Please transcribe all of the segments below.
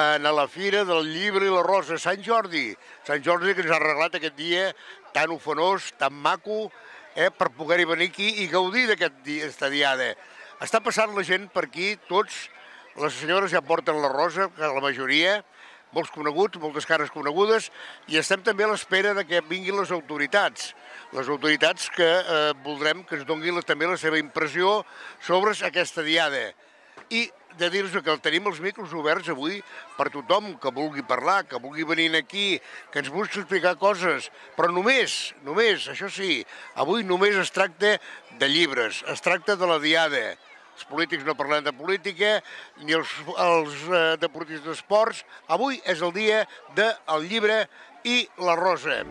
a la Fira del Llibre i la Rosa, Sant Jordi. Sant Jordi que ens ha arreglat aquest dia tan ofenós, tan maco, per poder-hi venir aquí i gaudir d'aquesta diada. Està passant la gent per aquí, tots, les senyores ja porten la rosa, la majoria, molts coneguts, moltes cares conegudes, i estem també a l'espera que vinguin les autoritats que voldrem que ens donguin també la seva impressió sobre aquesta diada. I de dir-vos que tenim els micros oberts avui per tothom que vulgui parlar, que vulgui venir aquí, que ens vulgui explicar coses, però només, això sí, avui només es tracta de llibres, es tracta de la diada. Els polítics no parlem de política, ni els deportistes d'esports. Avui és el dia del llibre i la rosa.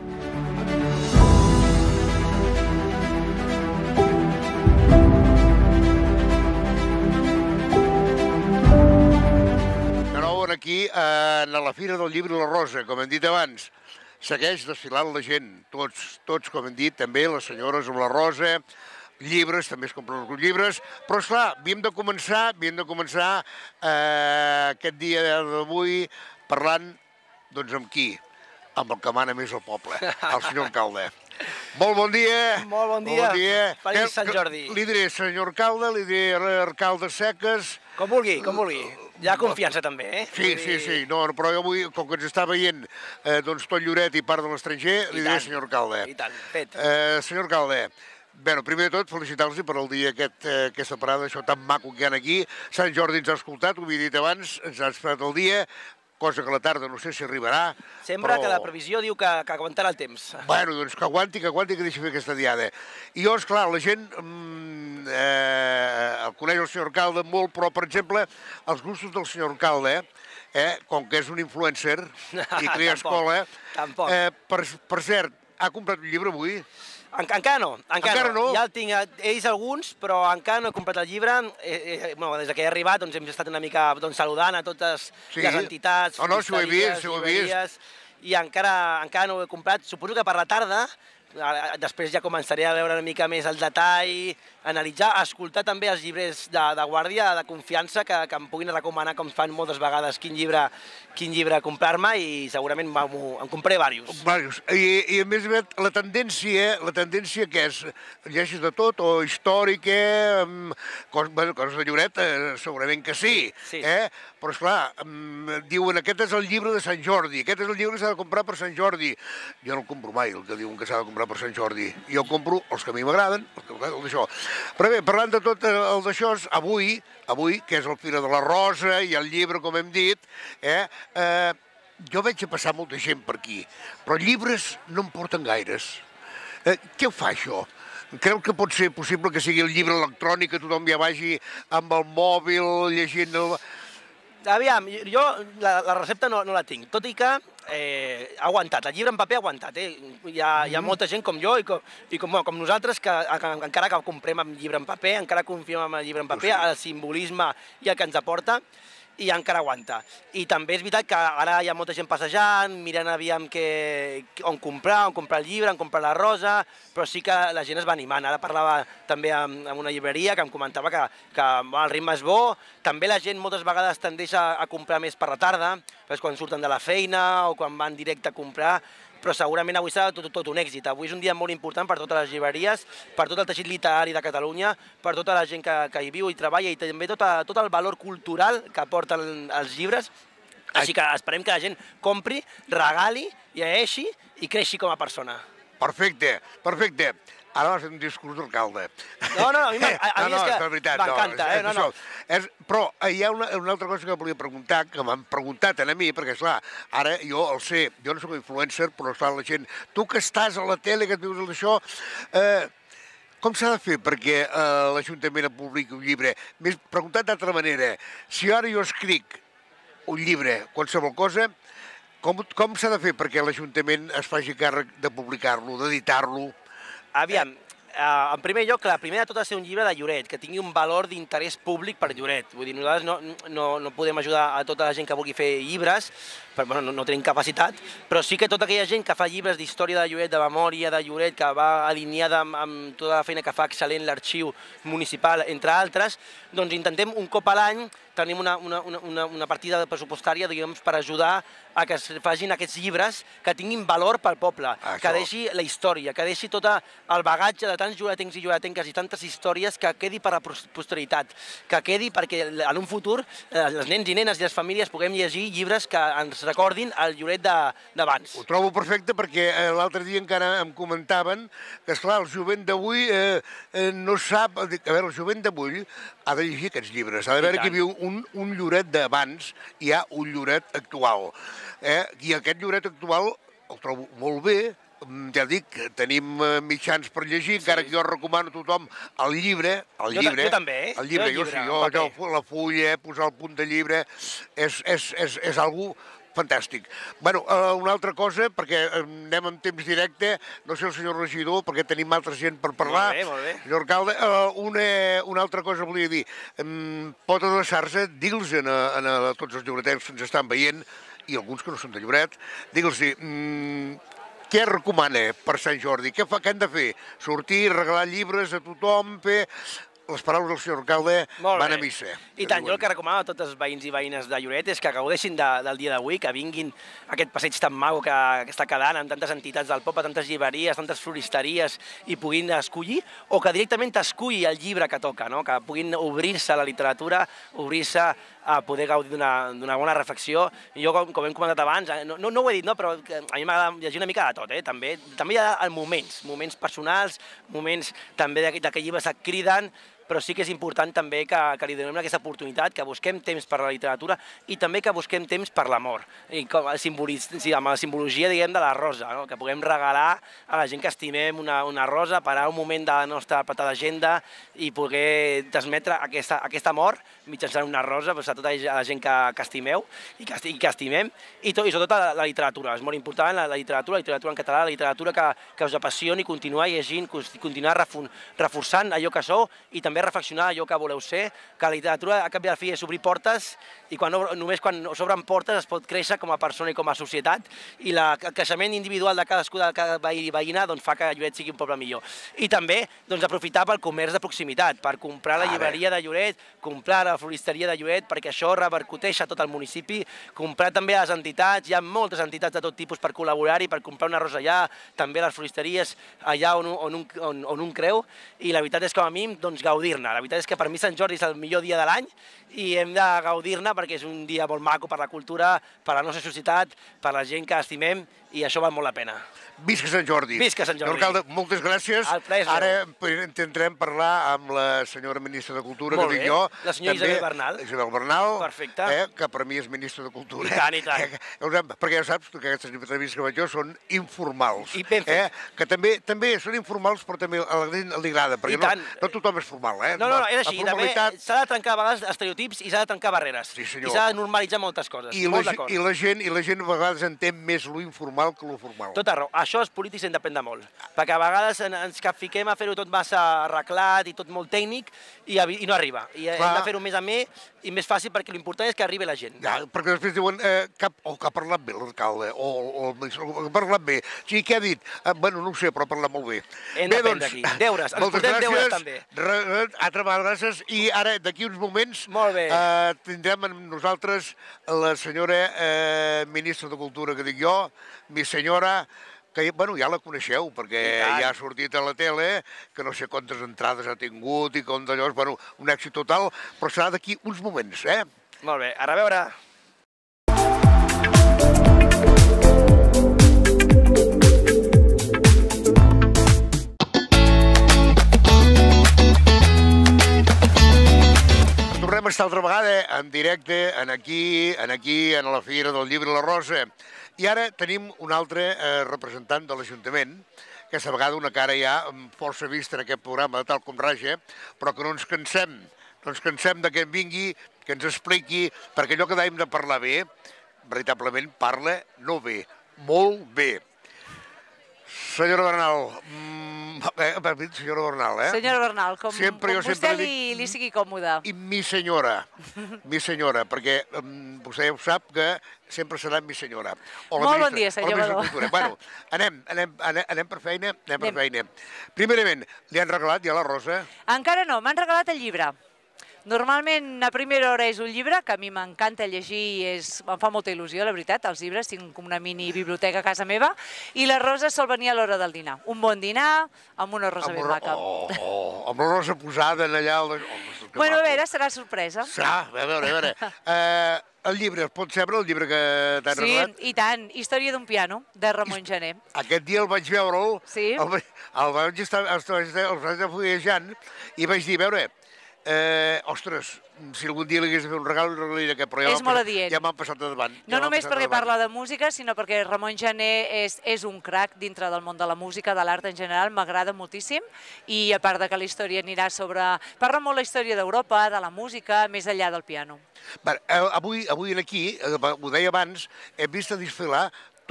Aquí a la Fira del Llibre i la Rosa, com hem dit abans, segueix desfilant la gent, tots, com hem dit, també les senyores amb la rosa, llibres, també es compren alguns llibres, però esclar, havíem de començar aquest dia d'avui parlant, doncs, amb qui? Amb el que mana més el poble, el senyor alcalde. Molt bon dia. Molt bon dia. Feliç Sant Jordi. Li diré senyor alcalde, li diré alcalde Seques. Com vulgui. Hi ha confiança també, eh? Sí. No, però avui, com que ens està veient tot Lloret i part de l'estranger, li diré senyor alcalde. I tant, fet. Senyor alcalde, bé, primer de tot, felicitar-los per el dia aquesta parada, això tan maco que hi ha aquí. Sant Jordi ens ha escoltat, ho havia dit abans, ens ha esperat el dia, cosa que a la tarda no sé si arribarà. Sembla que la previsió diu que aguantarà el temps. Bueno, doncs que aguanti, que deixi fer aquesta diada. I jo, esclar, la gent el coneix el senyor alcalde molt, però, per exemple, els gustos del senyor alcalde, com que és un influencer i crea escola, per cert, ha comprat un llibre avui? Encara no. Ja el tinc ells alguns, però encara no he comprat el llibre. Des que he arribat hem estat una mica saludant a totes les entitats, llibreries, i encara no ho he comprat. Suposo que per la tarda, després ja començaré a veure una mica més el detall, analitzar, escoltar també els llibres de guàrdia, de confiança, que em puguin recomanar, com fan moltes vegades, quin llibre comprar-me, i segurament en compraré diversos. I a més, la tendència que és, llegeixes de tot, o històrica, coses de Lloret, segurament que sí, però esclar, diuen aquest és el llibre de Sant Jordi, aquest és el llibre que s'ha de comprar per Sant Jordi. Jo no el compro mai, el que diuen que s'ha de comprar per Sant Jordi. Jo compro els que a mi m'agraden, el d'això. Però bé, parlant de tot el d'això, avui, que és el Fira de la Rosa i el llibre, com hem dit, jo veig passar molta gent per aquí, però llibres no em porten gaires. Què ho fa, això? Creu que pot ser possible que sigui el llibre electrònic, que tothom ja vagi amb el mòbil, llegint... Aviam, jo la recepta no la tinc, tot i que ha aguantat, el llibre en paper ha aguantat. Hi ha molta gent com jo i com nosaltres que encara que comprem el llibre en paper, encara confiem en el llibre en paper, el simbolisme i el que ens aporta, i encara aguanta. I també és veritat que ara hi ha molta gent passejant, mirant aviam on comprar el llibre, on comprar la rosa, però sí que la gent es va animant. Ara parlava també amb una llibreria que em comentava que el ritme és bo, també la gent moltes vegades tendeix a comprar més per la tarda, quan surten de la feina o quan van directe a comprar, però segurament avui serà tot un èxit. Avui és un dia molt important per totes les llibreries, per tot el teixit literari de Catalunya, per tota la gent que hi viu i treballa, i també tot el valor cultural que aporten els llibres. Així que esperem que la gent compri, regali, llegeixi i creixi com a persona. Perfecte. Ara vas fer un discurs d'alcalde. No, a mi m'encanta. Però hi ha una altra cosa que volia preguntar, que m'han preguntat a mi, perquè, esclar, ara jo el sé, jo no soc influencer, però esclar, la gent, tu que estàs a la tele, que et dius això, com s'ha de fer perquè l'Ajuntament publiqui un llibre? M'he preguntat d'altra manera, si ara jo escric un llibre, qualsevol cosa, com s'ha de fer perquè l'Ajuntament es faci càrrec de publicar-lo, d'editar-lo? Aviam, en primer lloc, el primer de tot ha de ser un llibre de Lloret, que tingui un valor d'interès públic per Lloret. Vull dir, nosaltres no podem ajudar a tota la gent que vulgui fer llibres, però no tenim capacitat, però sí que tota aquella gent que fa llibres d'història de Lloret, de memòria de Lloret, que va alineada amb tota la feina que fa excel·lent l'arxiu municipal, entre altres, doncs intentem un cop a l'any tenim una partida pressupostària per ajudar a que es facin aquests llibres que tinguin valor pel poble, que deixi la història, que deixi tot el bagatge de tants lloretencs i lloretenques i tantes històries que quedi per a la posteritat, que quedi perquè en un futur els nens i nenes i les famílies puguem llegir llibres que ens recordin el lloret d'abans. Ho trobo perfecte perquè l'altre dia encara em comentaven que, esclar, el jovent d'avui no sap... A veure, el jovent d'avui ha de llegir aquests llibres, ha de veure que hi havia un lloret d'abans i hi ha un lloret actual. I aquest lloret actual el trobo molt bé. Ja dic, tenim mitjans per llegir, encara que jo recomano a tothom el llibre. Jo també, jo sí, la fulla, posar el punt de llibre, és algo fantàstic. Bueno, una altra cosa, perquè anem en temps directe, no sé el senyor regidor, perquè tenim altra gent per parlar. Molt bé. Senyor alcalde, una altra cosa volia dir. Pot adreçar-se, dir-los a tots els lloretens que ens estan veient, i alguns que no són de Lloret, dir-los-hi, què recomana per Sant Jordi? Què han de fer? Sortir, regalar llibres a tothom, fer... Les paraules del senyor alcalde van a missa. I tant, jo el que recomano a tots els veïns i veïnes de Lloret és que gaudeixin del dia d'avui, que vinguin a aquest passeig tan maco que està quedant amb tantes entitats del poble, tantes llibreries, tantes floristeries, i puguin escollir, o que directament esculli el llibre que toca, que puguin obrir-se a la literatura, obrir-se a poder gaudir d'una bona reflexió. I jo, com hem comentat abans, no ho he dit, però a mi m'agrada llegir una mica de tot. També hi ha moments personals, moments també d'aquests llibres que et criden, però sí que és important també que li donem aquesta oportunitat, que busquem temps per la literatura i també que busquem temps per l'amor. Amb la simbologia, diguem, de la rosa, que puguem regalar a la gent que estimem una rosa, parar un moment de la nostra petita d'agenda i poder transmetre aquest amor mitjançant una rosa a tota la gent que estimeu i que estimem, i sobretot la literatura. És molt important la literatura en català, la literatura que us apassioni, continuar llegint, continuar reforçant allò que sou i també reflexionar allò que voleu ser, que la literatura a cap i a la fi és obrir portes i només quan s'obren portes es pot créixer com a persona i com a societat, i el creixement individual de cadascú, de cada veí i veïna, fa que Lloret sigui un poble millor. I també aprofitar pel comerç de proximitat, per comprar la llibreria de Lloret, comprar la floristeria de Lloret, perquè això repercuteix a tot el municipi, comprar també a les entitats, hi ha moltes entitats de tot tipus per col·laborar-hi, per comprar una rosa allà, també les floristeries allà on un creu, i la veritat és que a mi, gaudir-ne. La veritat és que per mi Sant Jordi és el millor dia de l'any i hem de gaudir-ne perquè és un dia molt maco per la cultura, per la nostra societat, per la gent que estimem, i això val molt la pena. Visca Sant Jordi. Visca Sant Jordi. Alcalde, moltes gràcies. Ara intentarem parlar amb la senyora ministra de Cultura, que dic jo. La senyora Isabel Bernal. Isabel Bernal. Perfecte. Que per mi és ministra de Cultura. I tant. Perquè ja saps que aquestes entrevistes que faig jo són informals. I ben fet. Que també són informals, però també a la gent li agrada, perquè no tothom és formal. No, és així. S'ha de trencar a vegades estereotips i s'ha de trencar barreres. I s'ha de normalitzar moltes coses. I la gent a vegades entén més lo informal que lo formal. Tota raó. Això els polítics hem d'aprendre molt, perquè a vegades ens capfiquem a fer-ho tot massa arreglat i tot molt tècnic i no arriba. I hem de fer-ho més amè i més fàcil, perquè l'important és que arribi la gent. Perquè després diuen que ha parlat bé l'alcalde, o ha parlat bé. Sí, què ha dit? Bueno, no ho sé, però ha parlat molt bé. Hem d'aprendre aquí. Deures. Ens portem deures també. Altra vegada, gràcies. I ara, d'aquí uns moments, tindrem amb nosaltres la senyora ministra de Cultura, que dic jo, mi senyora, que ja la coneixeu, perquè ja ha sortit a la tele, que no sé quantes entrades ha tingut i com d'allò, un èxit total, però serà d'aquí uns moments, Molt bé, ara a veure. Tornem a estar altra vegada en directe, aquí, en la Fira del Llibre i la Rosa. I ara tenim un altre representant de l'Ajuntament, que aquesta vegada una cara ja força vista en aquest programa de Tal com Raja, però que no ens cansem de que vingui, que ens expliqui, perquè allò que dèiem de parlar bé, veritablement parla no bé, molt bé. Senyora Bernal, senyora Bernal, Senyora Bernal, com vostè li sigui còmode. I mi senyora, perquè vostè ho sap que sempre serà mi senyora. Molt bon dia, senyor Badó. Bueno, anem per feina, Primerament, li han regalat ja la rosa? Encara no, m'han regalat el llibre. Normalment a primera hora és un llibre, que a mi m'encanta llegir i em fa molta il·lusió, la veritat, els llibres, tinc una mini biblioteca a casa meva, i la Rosa sol venir a l'hora del dinar. Un bon dinar amb una rosa ben maca. Amb la rosa posada allà... Bueno, a veure, serà sorpresa. A veure. El llibre, es pot saber el llibre que t'han regalat? Sí, i tant. Història d'un piano, de Ramon Gené. Aquest dia el vaig veure'l, el vaig estar fullejant i vaig dir, a veure, ostres, si algun dia li hagués de fer un regal, li regalaria aquest, però ja m'han passat de davant. No només perquè parla de música, sinó perquè Ramon Gené és un crac dintre del món de la música, de l'art en general, m'agrada moltíssim, i a part que la història anirà sobre... Parla molt la història d'Europa, de la música, més enllà del piano. Avui aquí, ho deia abans, hem vist a desfilar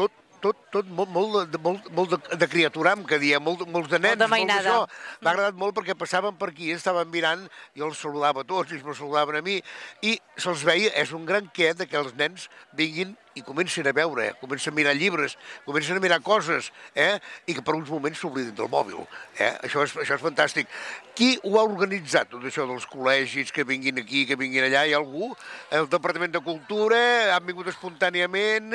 tot molt de criaturam, que diem, molts de nens, molt d'això. M'ha agradat molt perquè passaven per aquí, estaven mirant, jo els saludava a tots, ells me saludaven a mi, i se'ls veia, és un gran què que els nens vinguin i comencen a veure, comencen a mirar llibres, comencen a mirar coses, i que per uns moments s'oblidin del mòbil. Això és fantàstic. Qui ho ha organitzat, tot això dels col·legis, que vinguin aquí, que vinguin allà? Hi ha algú? El Departament de Cultura? Han vingut espontàniament?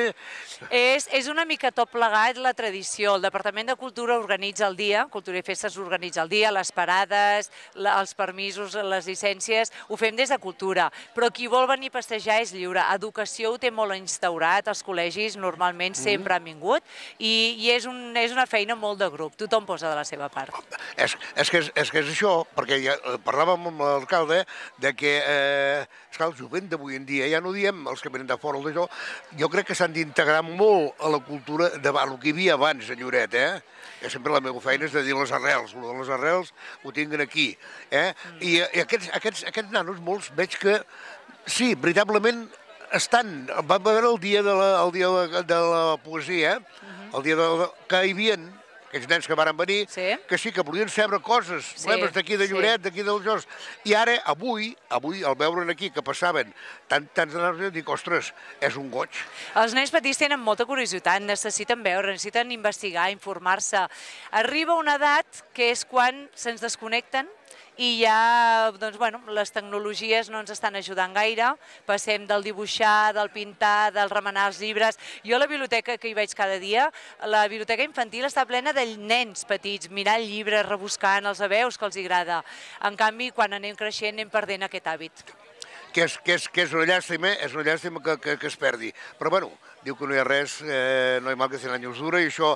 És una mica tot plegat la tradició. El Departament de Cultura organitza el dia, Cultura i Festes organitza el dia, les parades, els permisos, les llicències, ho fem des de Cultura. Però qui vol venir a festejar és lliure. Educació ho té molt instaurat, els col·legis normalment sempre han vingut, i és una feina molt de grup, tothom posa de la seva part. És que és això, perquè ja parlàvem amb l'alcalde que el jovent d'avui en dia, ja no diem els que venen de fora d'això, jo crec que s'han d'integrar molt a la cultura del que hi havia abans a Lloret, sempre la meva feina és de dir les arrels, de les arrels ho tinguin aquí, i aquests nanos molts veig que sí, veritablement estan, vam veure el dia de la poesia, el dia que hi havia aquells nens que van venir, que sí que volien saber coses, problemes d'aquí de Lloret, d'aquí dels Jords, i ara, avui, al veure'n aquí, que passaven tants nanos, dic, ostres, és un goig. Els nens petits tenen molta curiositat, necessiten veure, necessiten investigar, informar-se. Arriba una edat que és quan se'ns desconnecten, i ja, doncs, bueno, les tecnologies no ens estan ajudant gaire, passem del dibuixar, del pintar, del remenar els llibres. Jo a la biblioteca que hi vaig cada dia, la biblioteca infantil està plena de nens petits, mirant llibres, rebuscant, els veus que els agrada. En canvi, quan anem creixent, anem perdent aquest hàbit. Que és una llàstima que es perdi. Però, bueno, diu que no hi ha res, no hi ha mal que 100 anys dura, i això,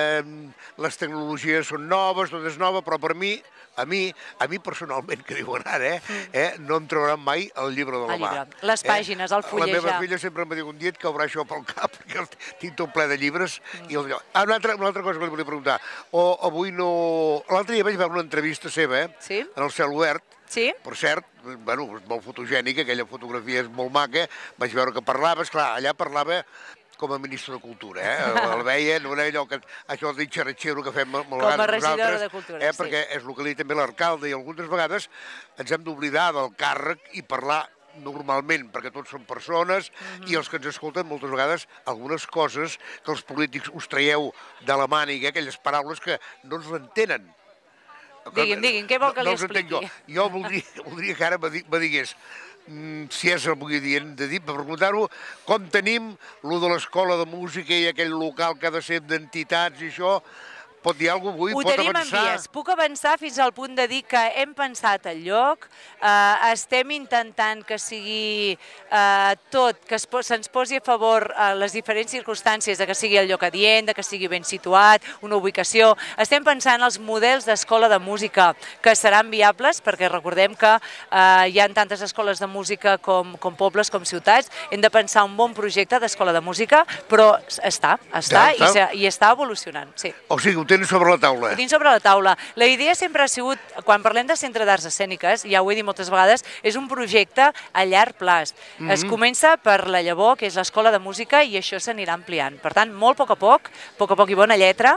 les tecnologies són noves, tot és nova, però per mi, a mi personalment, que diuen ara, no em trauran mai el llibre de la mà. Les pàgines, el fullejar. La meva filla sempre em diu un dia et caurà això pel cap, perquè tinc tot ple de llibres. Una altra cosa que li volia preguntar. L'altre dia vaig veure una entrevista seva, en el Cel Obert. Per cert, molt fotogènica, aquella fotografia és molt maca, vaig veure que parlava, esclar, allà parlava com a ministre de Cultura, el veia, no era allò que, això del xerratxero que fem molt vegades nosaltres. Com a regidora de Cultura, sí. Perquè és el que li també l'alcalde, i algunes vegades ens hem d'oblidar del càrrec i parlar normalment, perquè tots són persones, i els que ens escolten moltes vegades algunes coses que els polítics us traieu de la màniga, aquelles paraules que no ens l'entenen. Digui'm, què vol que li expliqui? Jo voldria que ara me digués, si és el que dient de dir, per preguntar-ho, com tenim lo de l'escola de música i aquell local que ha de ser d'entitats i això, pot dir alguna cosa avui? Ho tenim en vies. Puc avançar fins al punt de dir que hem pensat el lloc, estem intentant que sigui tot, que se'ns posi a favor les diferents circumstàncies, que sigui el lloc adient, que sigui ben situat, una ubicació. Estem pensant els models d'escola de música que seran viables, perquè recordem que hi ha tantes escoles de música com pobles, com ciutats. Hem de pensar un bon projecte d'escola de música, però està i està evolucionant. O sigui, tens sobre la taula. Ho tinc sobre la taula. La idea sempre ha sigut, quan parlem de centre d'arts escèniques, ja ho he dit moltes vegades, és un projecte a llarg plaç. Es comença per la llavor, que és l'escola de música, i això s'anirà ampliant. Per tant, molt a poc i bona lletra,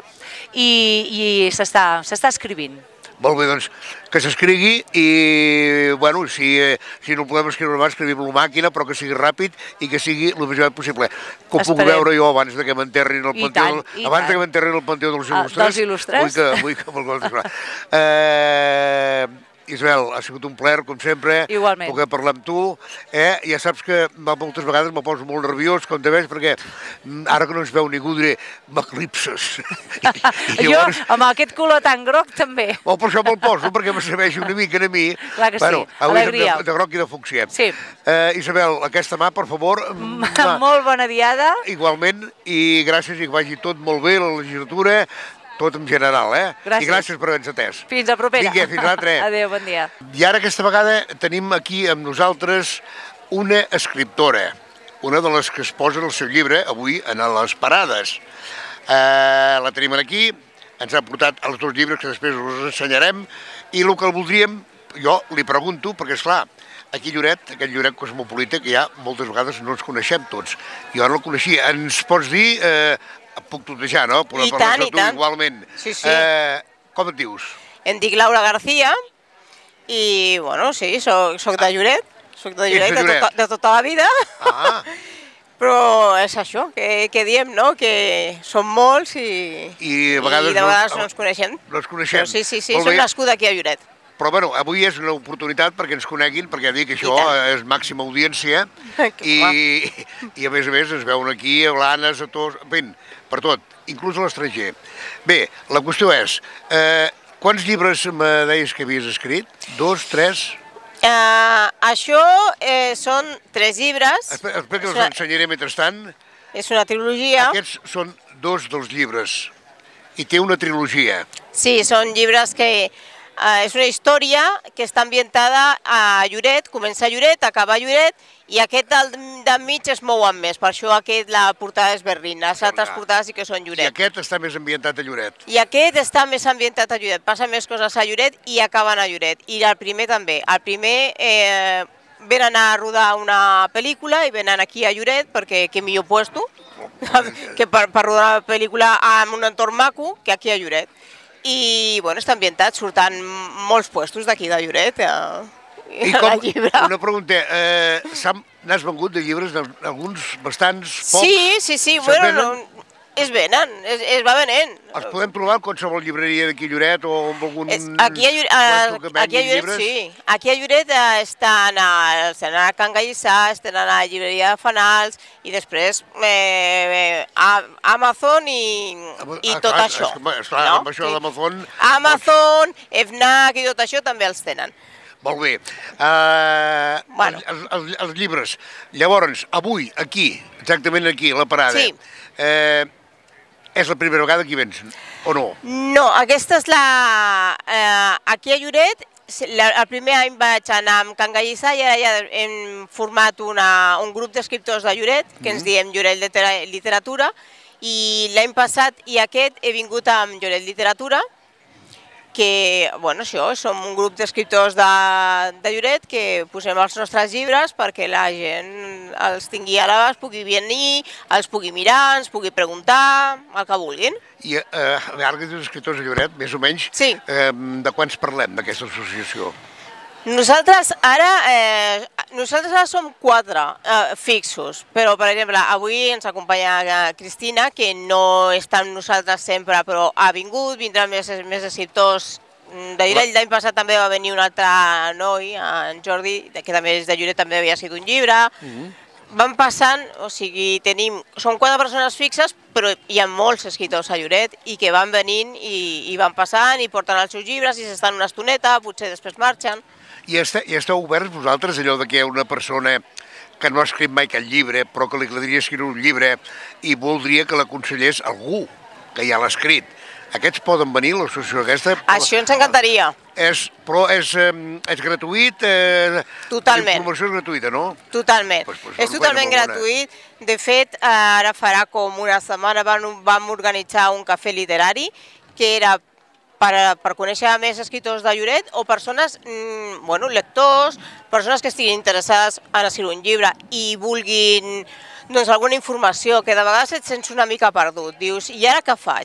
i s'està escrivint. Molt bé, doncs, que s'escrigui i, bueno, si no podem escriure abans, escrivim-lo a màquina, però que sigui ràpid i que sigui el més aviat possible. Que ho puc veure jo abans que m'enterrin al Panteó dels Il·lustres. Dels Il·lustres. Vull que me'l vols dir. Isabel, ha sigut un plaer, com sempre, Igualment. poder parlar amb tu. Ja saps que moltes vegades me poso molt nerviós, com te veig, perquè ara que no ens veu ningú diré, m'eclipses. Jo, amb aquest color tan groc, també. Per això me'l poso, perquè me serveix una mica a mi. Clar que sí, alegria. De groc i de fúcsia. Sí. Isabel, aquesta mà, per favor. Molt bona diada. Igualment, i gràcies i que vagi tot molt bé, la legislatura, tot en general, Gràcies. I gràcies per haver-nos atès. Fins a propera. Vinga, fins l'altre. Adéu, bon dia. I ara aquesta vegada tenim aquí amb nosaltres una escriptora, una de les que es posa el seu llibre avui en les parades. La tenim aquí, ens ha portat els dos llibres que després us ensenyarem, i el que el voldríem, jo li pregunto, perquè esclar, aquí a Lloret, aquest Lloret cosmopolita, que ja moltes vegades no ens coneixem tots. Jo no el coneixia. Ens pots dir... puc tutejar, no? I tant, i tant. Igualment. Sí. Com et dius? Em dic Laura García i, bueno, sí, soc de Lloret. Soc de Lloret de tota la vida. Però és això, que diem, no? Que som molts i de vegades no ens coneixem. No ens coneixem. Però sí, soc nascuda aquí a Lloret. Però, bueno, avui és una oportunitat perquè ens coneguin, perquè ja dic que això és màxima audiència i a més ens veuen aquí, a Blanes, a tots, per tot, inclús a l'estranger. Bé, la qüestió és, quants llibres me deies que havies escrit? 2, 3? Això són 3 llibres. Espera que els ensenyaré mentrestant. És una trilogia. Aquests són 2 dels llibres i té una trilogia. Sí, són llibres que... és una història que està ambientada a Lloret, comença a Lloret, acaba a Lloret, i aquest d'enmig es mouen més, per això la portada és Berlín, les altres portades sí que són Lloret. I aquest està més ambientat a Lloret. I aquest està més ambientat a Lloret, passa més coses a Lloret i acaben a Lloret, i el primer també. El primer venen a rodar una pel·lícula i venen aquí a Lloret, perquè que millor puesto que per rodar una pel·lícula en un entorn maco que aquí a Lloret. I, bueno, està ambientat, surten molts puestos d'aquí de Lloret a la llibre. Una pregunta, n'has vengut de llibres, alguns, bastants, pocs? Sí, bueno, es venen, es va venent. Els podem trobar en qualsevol llibreria d'aquí a Lloret o en algun... Aquí a Lloret sí, aquí a Lloret estan a Can Gallissà, estan a la llibreria de Fanals i després a Amazon i tot això. Esclar, amb això d'Amazon... Amazon, FNAC i tot això també els tenen. Molt bé. Els llibres. Llavors, avui, aquí, exactament aquí, a la parada, és la primera vegada que hi vens, o no? No, aquesta és la... Aquí a Lloret, el primer any vaig anar amb Can Gallissà i ara ja hem format un grup d'escriptors de Lloret, que ens diem Lloret Literatura, i l'any passat i aquest he vingut amb Lloret Literatura, que, bueno, això, som un grup d'escriptors de Lloret que posem els nostres llibres perquè la gent els tingui a l'abast, pugui venir, els pugui mirar, ens pugui preguntar, el que vulguin. I ara que dius escriptors de Lloret, més o menys, de quants parlem d'aquesta associació? Nosaltres ara som 4 fixos, però per exemple avui ens acompanya Cristina, que no està amb nosaltres sempre, però ha vingut, vindran més escriptors de Lloret. L'any passat també va venir un altre noi, en Jordi, que també és de Lloret, també havia escrit un llibre. Van passant, o sigui, són 4 persones fixes, però hi ha molts escriptors a Lloret i que van venint i van passant i porten els seus llibres i s'estan una estoneta, potser després marxen. I esteu oberts vosaltres, allò que hi ha una persona que no ha escrit mai cap llibre, però que li agradaria escriure un llibre i voldria que l'aconsellés algú que ja l'ha escrit. Aquests poden venir a l'associació aquesta? Això ens encantaria. Però és gratuït? Totalment. La informació és gratuïta, no? Totalment. És totalment gratuït. De fet, ara farà com una setmana vam organitzar un cafè literari que era per conèixer més escriptors de Lloret o persones, lectors, persones que estiguin interessades en escriure un llibre i vulguin alguna informació, que de vegades et sents una mica perdut. Dius, i ara què faig?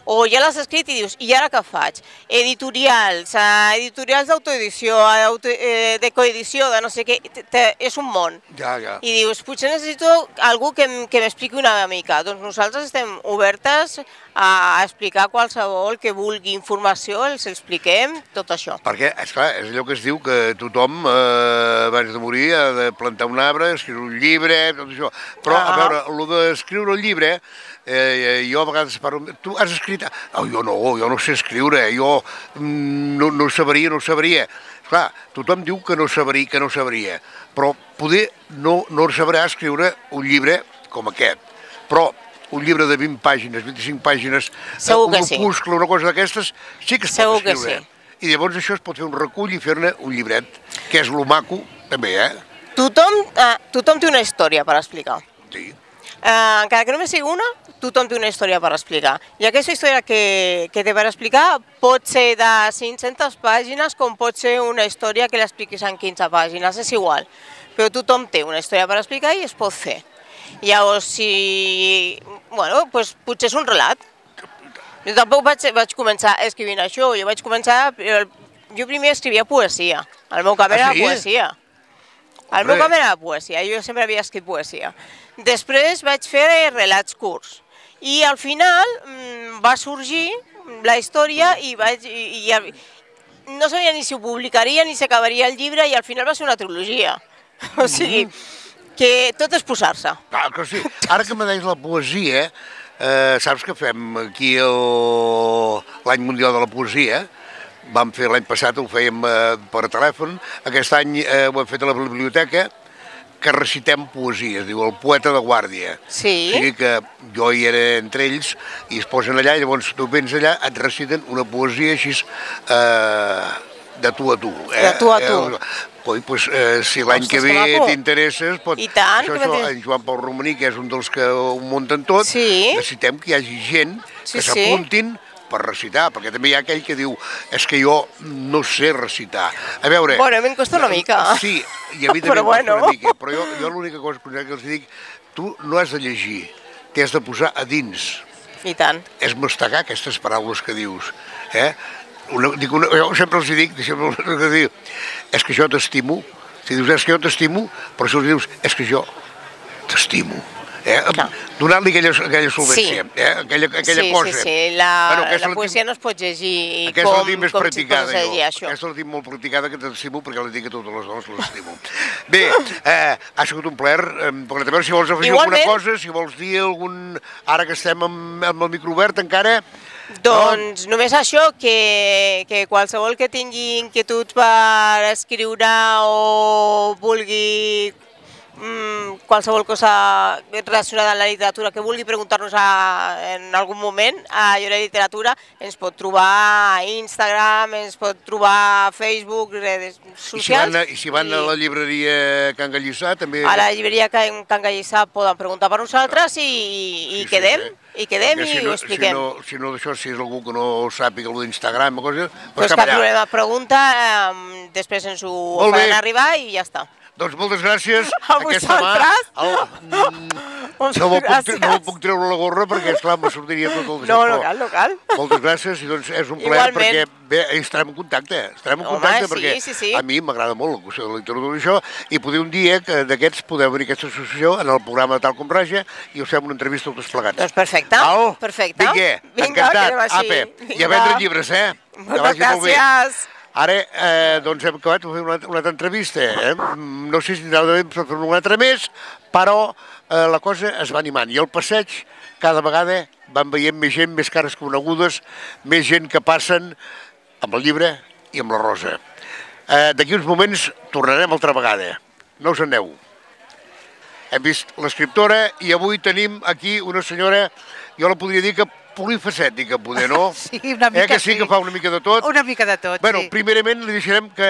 O ja l'has escrit i dius, i ara què faig? Editorials d'autoedició, de coedició, de no sé què, és un món. Ja. I dius, potser necessito algú que m'expliqui una mica. Doncs nosaltres estem obertes a explicar qualsevol que vulgui informació, els expliquem tot això. Perquè, esclar, és allò que es diu que tothom, abans de morir, ha de plantar un arbre, escriure un llibre, tot això. Però, a veure, el d'escriure un llibre, jo a vegades parlo... Tu has escrit... Jo no sé escriure, jo no sabria. Clar, tothom diu que no sabria, però poder no sabrà escriure un llibre com aquest. Però un llibre de 20 pàgines, 25 pàgines, un opuscle, una cosa d'aquestes, sí que es pot escriure. I llavors això es pot fer un recull i fer-ne un llibret, que és lo maco, també, Tothom té una història per explicar. Sí. Encara que només sigui una, tothom té una història per explicar. I aquesta història que té per explicar pot ser de 500 pàgines com pot ser una història que l'expliquis en 15 pàgines, és igual. Però tothom té una història per explicar i es pot fer. Llavors, potser és un relat. Jo tampoc vaig començar escrivint això, jo primer escrivia poesia, el meu camp era poesia. El meu camp era poesia, jo sempre havia escrit poesia. Després vaig fer relats curts i al final va sorgir la història i no sabia ni si ho publicaria ni si acabaria el llibre i al final va ser una trilogia. O sigui, que tot és posar-se. Clar que sí. Ara que me deies la poesia, saps que fem aquí l'any mundial de la poesia? Vam fer l'any passat, ho fèiem per telèfon, aquest any ho hem fet a la biblioteca, que recitem poesia, es diu El poeta de guàrdia. Sí. O sigui que jo hi era entre ells i es posen allà i llavors tu vens allà, et reciten una poesia així de tu a tu. De tu a tu. Doncs si l'any que ve t'interesses, en Joan Pau Romaní, que és un dels que ho munten tot, necessitem que hi hagi gent que s'apuntin per recitar, perquè també hi ha aquell que diu és que jo no sé recitar. A veure... Bueno, a mi em costa una mica. Sí, i a mi també em costa una mica, però jo l'única cosa que els dic, tu no has de llegir, t'hi has de posar a dins. I tant. És mastegar aquestes paraules que dius. Jo sempre els dic, és que jo t'estimo, si dius és que jo t'estimo, però si els dius és que jo t'estimo. Donar-li aquella solvència, aquella cosa. Sí, la poesia no es pot llegir com si pots llegir això. Aquesta la tinc molt practicada, que t'estimo, perquè la dic a totes les dones que l'estimo. Bé, ha sigut un plaer, perquè si vols afegir alguna cosa, si vols dir algun... Ara que estem amb el micro obert encara... Doncs només això, que qualsevol que tingui inquietuds per escriure o vulgui qualsevol cosa relacionada amb la literatura que vulgui preguntar-nos en algun moment a Lloret Literatura, ens pot trobar a Instagram, ens pot trobar a Facebook, redes socials. I si van a la llibreria Can Gallissà també... A la llibreria Can Gallissà poden preguntar per nosaltres i quedem i ho expliquem. Si no d'això, si és algú que no sàpiga el d'Instagram o cosa... Doncs cap problema, pregunta, després ens ho faran arribar i ja està. Doncs moltes gràcies. A vosaltres. No me'l puc treure la gorra perquè, esclar, me sortiria tot el desastre. No cal. Moltes gràcies i doncs és un plaer perquè bé, estarem en contacte. Perquè a mi m'agrada molt la qüestió de la literatura i això, i poder un dia que d'aquests podeu venir a aquesta associació en el programa Tal com Raja i us fem una entrevista tots plegats. Doncs perfecte. Vinga, encantat. Apa, i a vendre llibres, Moltes gràcies. Ara, doncs hem acabat de fer una altra entrevista. No sé si tindrà de fer una altra més, però la cosa es va animant. I al passeig, cada vegada van veient més gent, més cares conegudes, més gent que passen amb el llibre i amb la rosa. D'aquí uns moments tornarem altra vegada. No us aneu. Hem vist l'escriptora i avui tenim aquí una senyora, jo la podria dir que polifacètica, poder, no? Sí, una mica sí. Que fa una mica de tot? Una mica de tot, sí. Primerament li deixarem que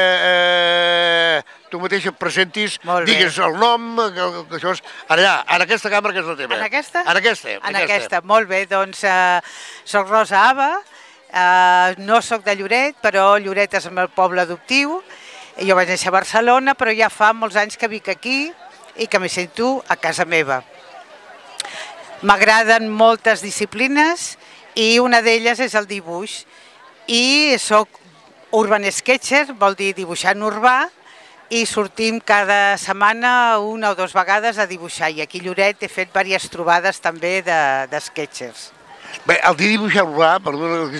tu mateixa et presentis, digues el nom, que això és... Allà, en aquesta càmera que és la teva. En aquesta? En aquesta. En aquesta, molt bé. Doncs soc Rosa Aba, no soc de Lloret, però Lloret és el meu poble adoptiu. Jo vaig néixer a Barcelona, però ja fa molts anys que vic aquí i que me sento a casa meva. M'agraden moltes disciplines i una d'elles és el dibuix. I soc urban sketcher, vol dir dibuixant urbà, i sortim cada setmana una o dues vegades a dibuixar. I aquí a Lloret he fet diverses trobades també de sketchers. Bé, el dir dibuixar urbà, perdona que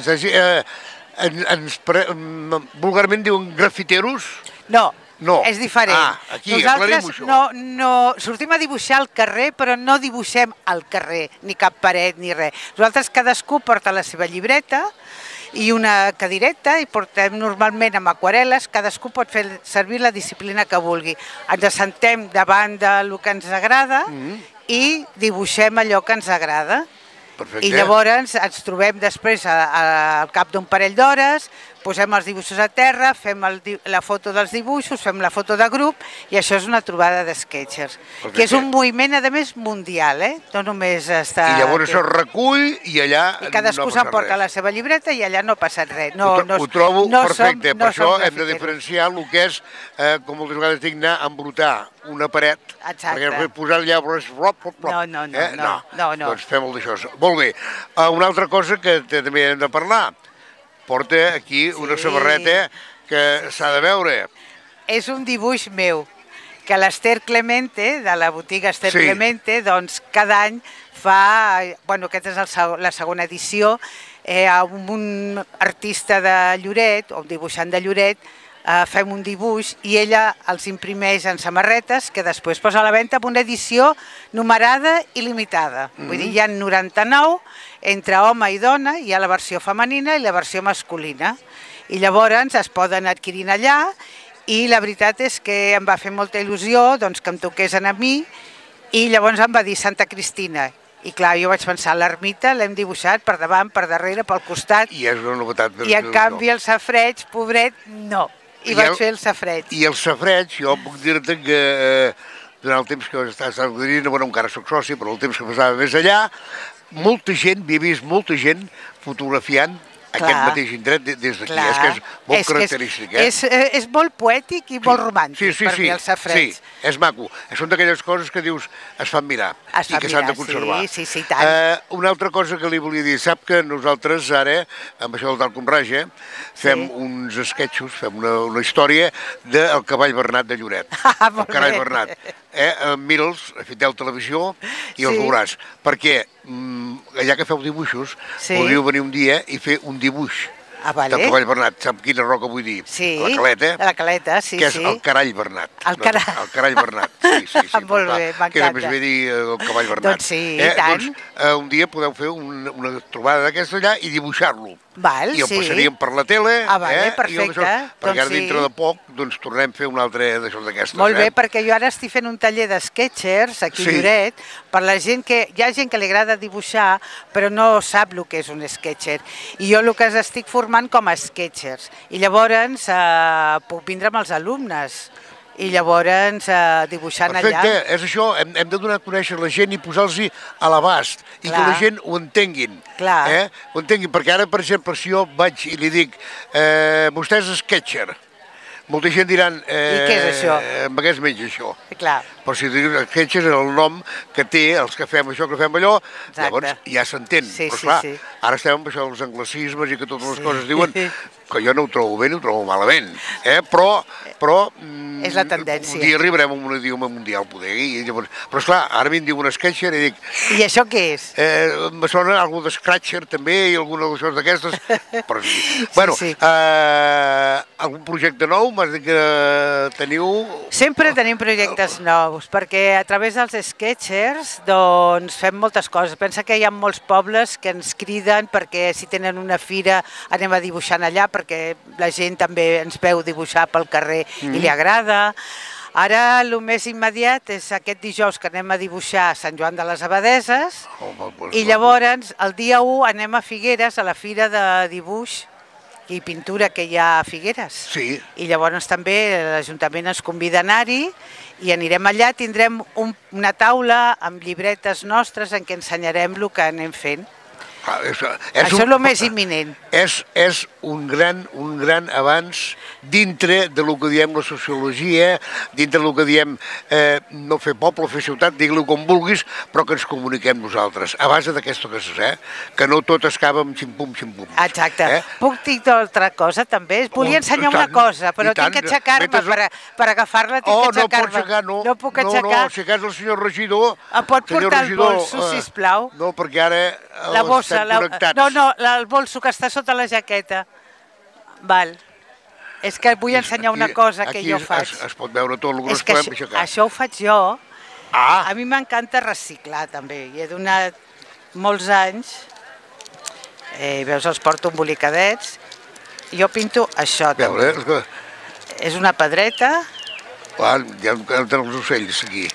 vulgarment diuen grafiteros? No, No. és diferent. Aquí, aclarim-ho això. Sortim a dibuixar al carrer, però no dibuixem al carrer, ni cap paret, ni res. Nosaltres cadascú porta la seva llibreta i una cadireta i portem normalment amb aquarel·les, cadascú pot fer servir la disciplina que vulgui. Ens assentem davant del que ens agrada i dibuixem allò que ens agrada. Perfecte. I llavors ens trobem després al cap d'un parell d'hores, posem els dibuixos a terra, fem la foto dels dibuixos, fem la foto de grup i això és una trobada de sketchers, que és un moviment, a més, mundial, no només està... I llavors això recull i allà I cadascú s'emporta la seva llibreta i allà no ha passat res. Ho trobo perfecte, per això hem de diferenciar el que és, com moltes vegades dic, anar a embrutar una paret, perquè posar allà... No. Doncs fem el d'això. Molt bé. Una altra cosa que també hem de parlar, porta aquí una samarreta que s'ha de veure. És un dibuix meu, que l'Ester Clemente, de la botiga Ester Clemente, doncs cada any fa, bueno, aquesta és la segona edició, amb un artista de Lloret, o un dibuixant de Lloret, fem un dibuix i ella els imprimeix en samarretes que després posa a la venda amb una edició numerada i limitada. Vull dir, hi ha 99 entre home i dona, hi ha la versió femenina i la versió masculina. I llavors es poden adquirir allà i la veritat és que em va fer molta il·lusió que em toquessin a mi i llavors em va dir Santa Cristina. I clar, jo vaig pensar, l'ermita l'hem dibuixat per davant, per darrere, pel costat. I és una novetat. I en canvi el safareig, pobret, no. I vaig fer el safareig. I el safareig, jo puc dir-te que durant el temps que estava a Codina, bueno, encara soc soci, però el temps que passava més allà, molta gent, havia vist molta gent fotografiant aquest mateix indret des d'aquí. És que és molt característic. És molt poètic i molt romàntic, per mi, el safareig. Sí, és maco. Són d'aquelles coses que dius es fan mirar i que s'han de conservar. Sí, tant. Una altra cosa que li volia dir, sap que nosaltres ara, amb això del Talcum Raja, fem uns esquetxos, fem una història del cavall Bernat de Lloret. El cavall Bernat. Mira'ls, Fidel Televisió, i els veuràs. Perquè allà que feu dibuixos, podríeu venir un dia i fer un dibuix del cavall Bernat. Sap quina roca vull dir? La Caleta. La Caleta, sí. Que és el carall Bernat. El carall Bernat, sí. Molt bé, m'encanta. Queda més bé dir el cavall Bernat. Doncs sí, i tant. Un dia podeu fer una trobada d'aquesta allà i dibuixar-lo. I el passaríem per la tele. Perfecte. Perquè ara dintre de poc tornem a fer un altre d'això d'aquestes. Molt bé, perquè jo ara estic fent un taller de sketchers aquí a Lloret, per la gent que... Hi ha gent que li agrada dibuixar, però no sap el que és un sketcher. I jo el que estic formant com a sketchers. I llavors puc vindre amb els alumnes. I llavors dibuixant allà... Perfecte, és això, hem de donar a conèixer la gent i posar-los a l'abast i que la gent ho entenguin. Ho entenguin, perquè ara, per exemple, si jo vaig i li dic vostè és sketcher, molta gent diran... I què és això? Amb què es menja això? Clar. Però si dius sketcher és el nom que té els que fem això, que fem allò, llavors ja s'entén. Però clar, ara estem amb això dels anglicismes i que totes les coses diuen que jo no ho trobo bé ni ho trobo malament. Però és la tendència. Un dia arribarem a un idioma mundial, poder. Però esclar, ara em diu un sketcher i dic... I això què és? Me sona alguna de scratcher també i alguna de coses d'aquestes. Bueno, algun projecte nou? M'has dit que teniu... Sempre tenim projectes nous, perquè a través dels sketchers doncs fem moltes coses. Pensa que hi ha molts pobles que ens criden perquè si tenen una fira anem a dibuixant allà, perquè la gent també ens veu dibuixar pel carrer i li agrada. Ara el més immediat és aquest dijous que anem a dibuixar a Sant Joan de les Abadeses i llavors el dia 1 anem a Figueres, a la fira de dibuix i pintura que hi ha a Figueres. I llavors també l'Ajuntament ens convida a anar-hi i anirem allà, tindrem una taula amb llibretes nostres en què ensenyarem el que anem fent. Això és el més imminent. És un gran avanç dintre de lo que diem la sociologia, dintre de lo que diem no fer poble, fer ciutat, digue-li com vulguis, però que ens comuniquem nosaltres, a base d'aquestes coses, que no tot acaba amb ximpum. Exacte. Puc dir altra cosa, també? Volia ensenyar una cosa, però tinc que aixecar-me, per agafar-la tinc que aixecar-me. No puc aixecar. No, si cas el senyor regidor... Pot portar el bolso, sisplau? No, perquè ara estem connectats. No, el bolso que està sota la jaqueta. Val. És que vull ensenyar una cosa que jo faig. Es pot veure tot el que ens podem aixecar. Això ho faig jo. A mi m'encanta reciclar, també. I he donat molts anys. Veus, els porto embolicadets. Jo pinto això, també. És una pedreta. Ja tenen els ocells, aquí.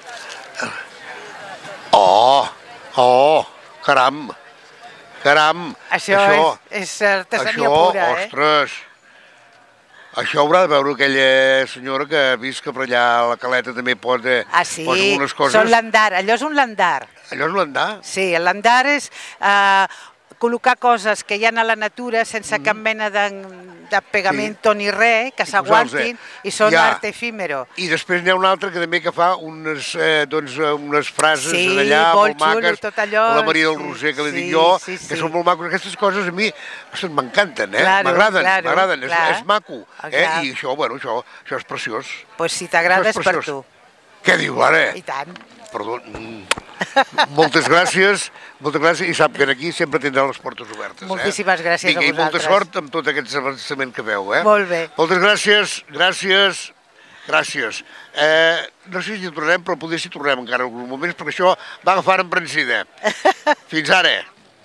Oh, caram. Això és artesania pura, Ostres. Això haurà de veure aquella senyora que ha vist que per allà a la Caleta també posa algunes coses. Són landar, allò és un landar. Allò és un landar? Sí, el landar és col·locar coses que hi ha a la natura sense cap mena de pegamento ni res, que s'aguantin, i són art efímero. I després n'hi ha un altre que també que fa unes frases allà molt maques, la Maria del Roser, que li dic jo, que són molt macos. Aquestes coses a mi m'encanten, m'agraden, és maco. I això, bueno, això és preciós. Doncs si t'agrada és per tu. Què diu ara? I tant. Perdó. Moltes gràcies, i sap que aquí sempre tindrà les portes obertes. Moltíssimes gràcies a vosaltres. I molta sort amb tot aquest avançament que feu. Molt bé. Moltes gràcies. No sé si tornarem, però potser si tornem encara en alguns moments, perquè això va agafar emprensida. Fins ara.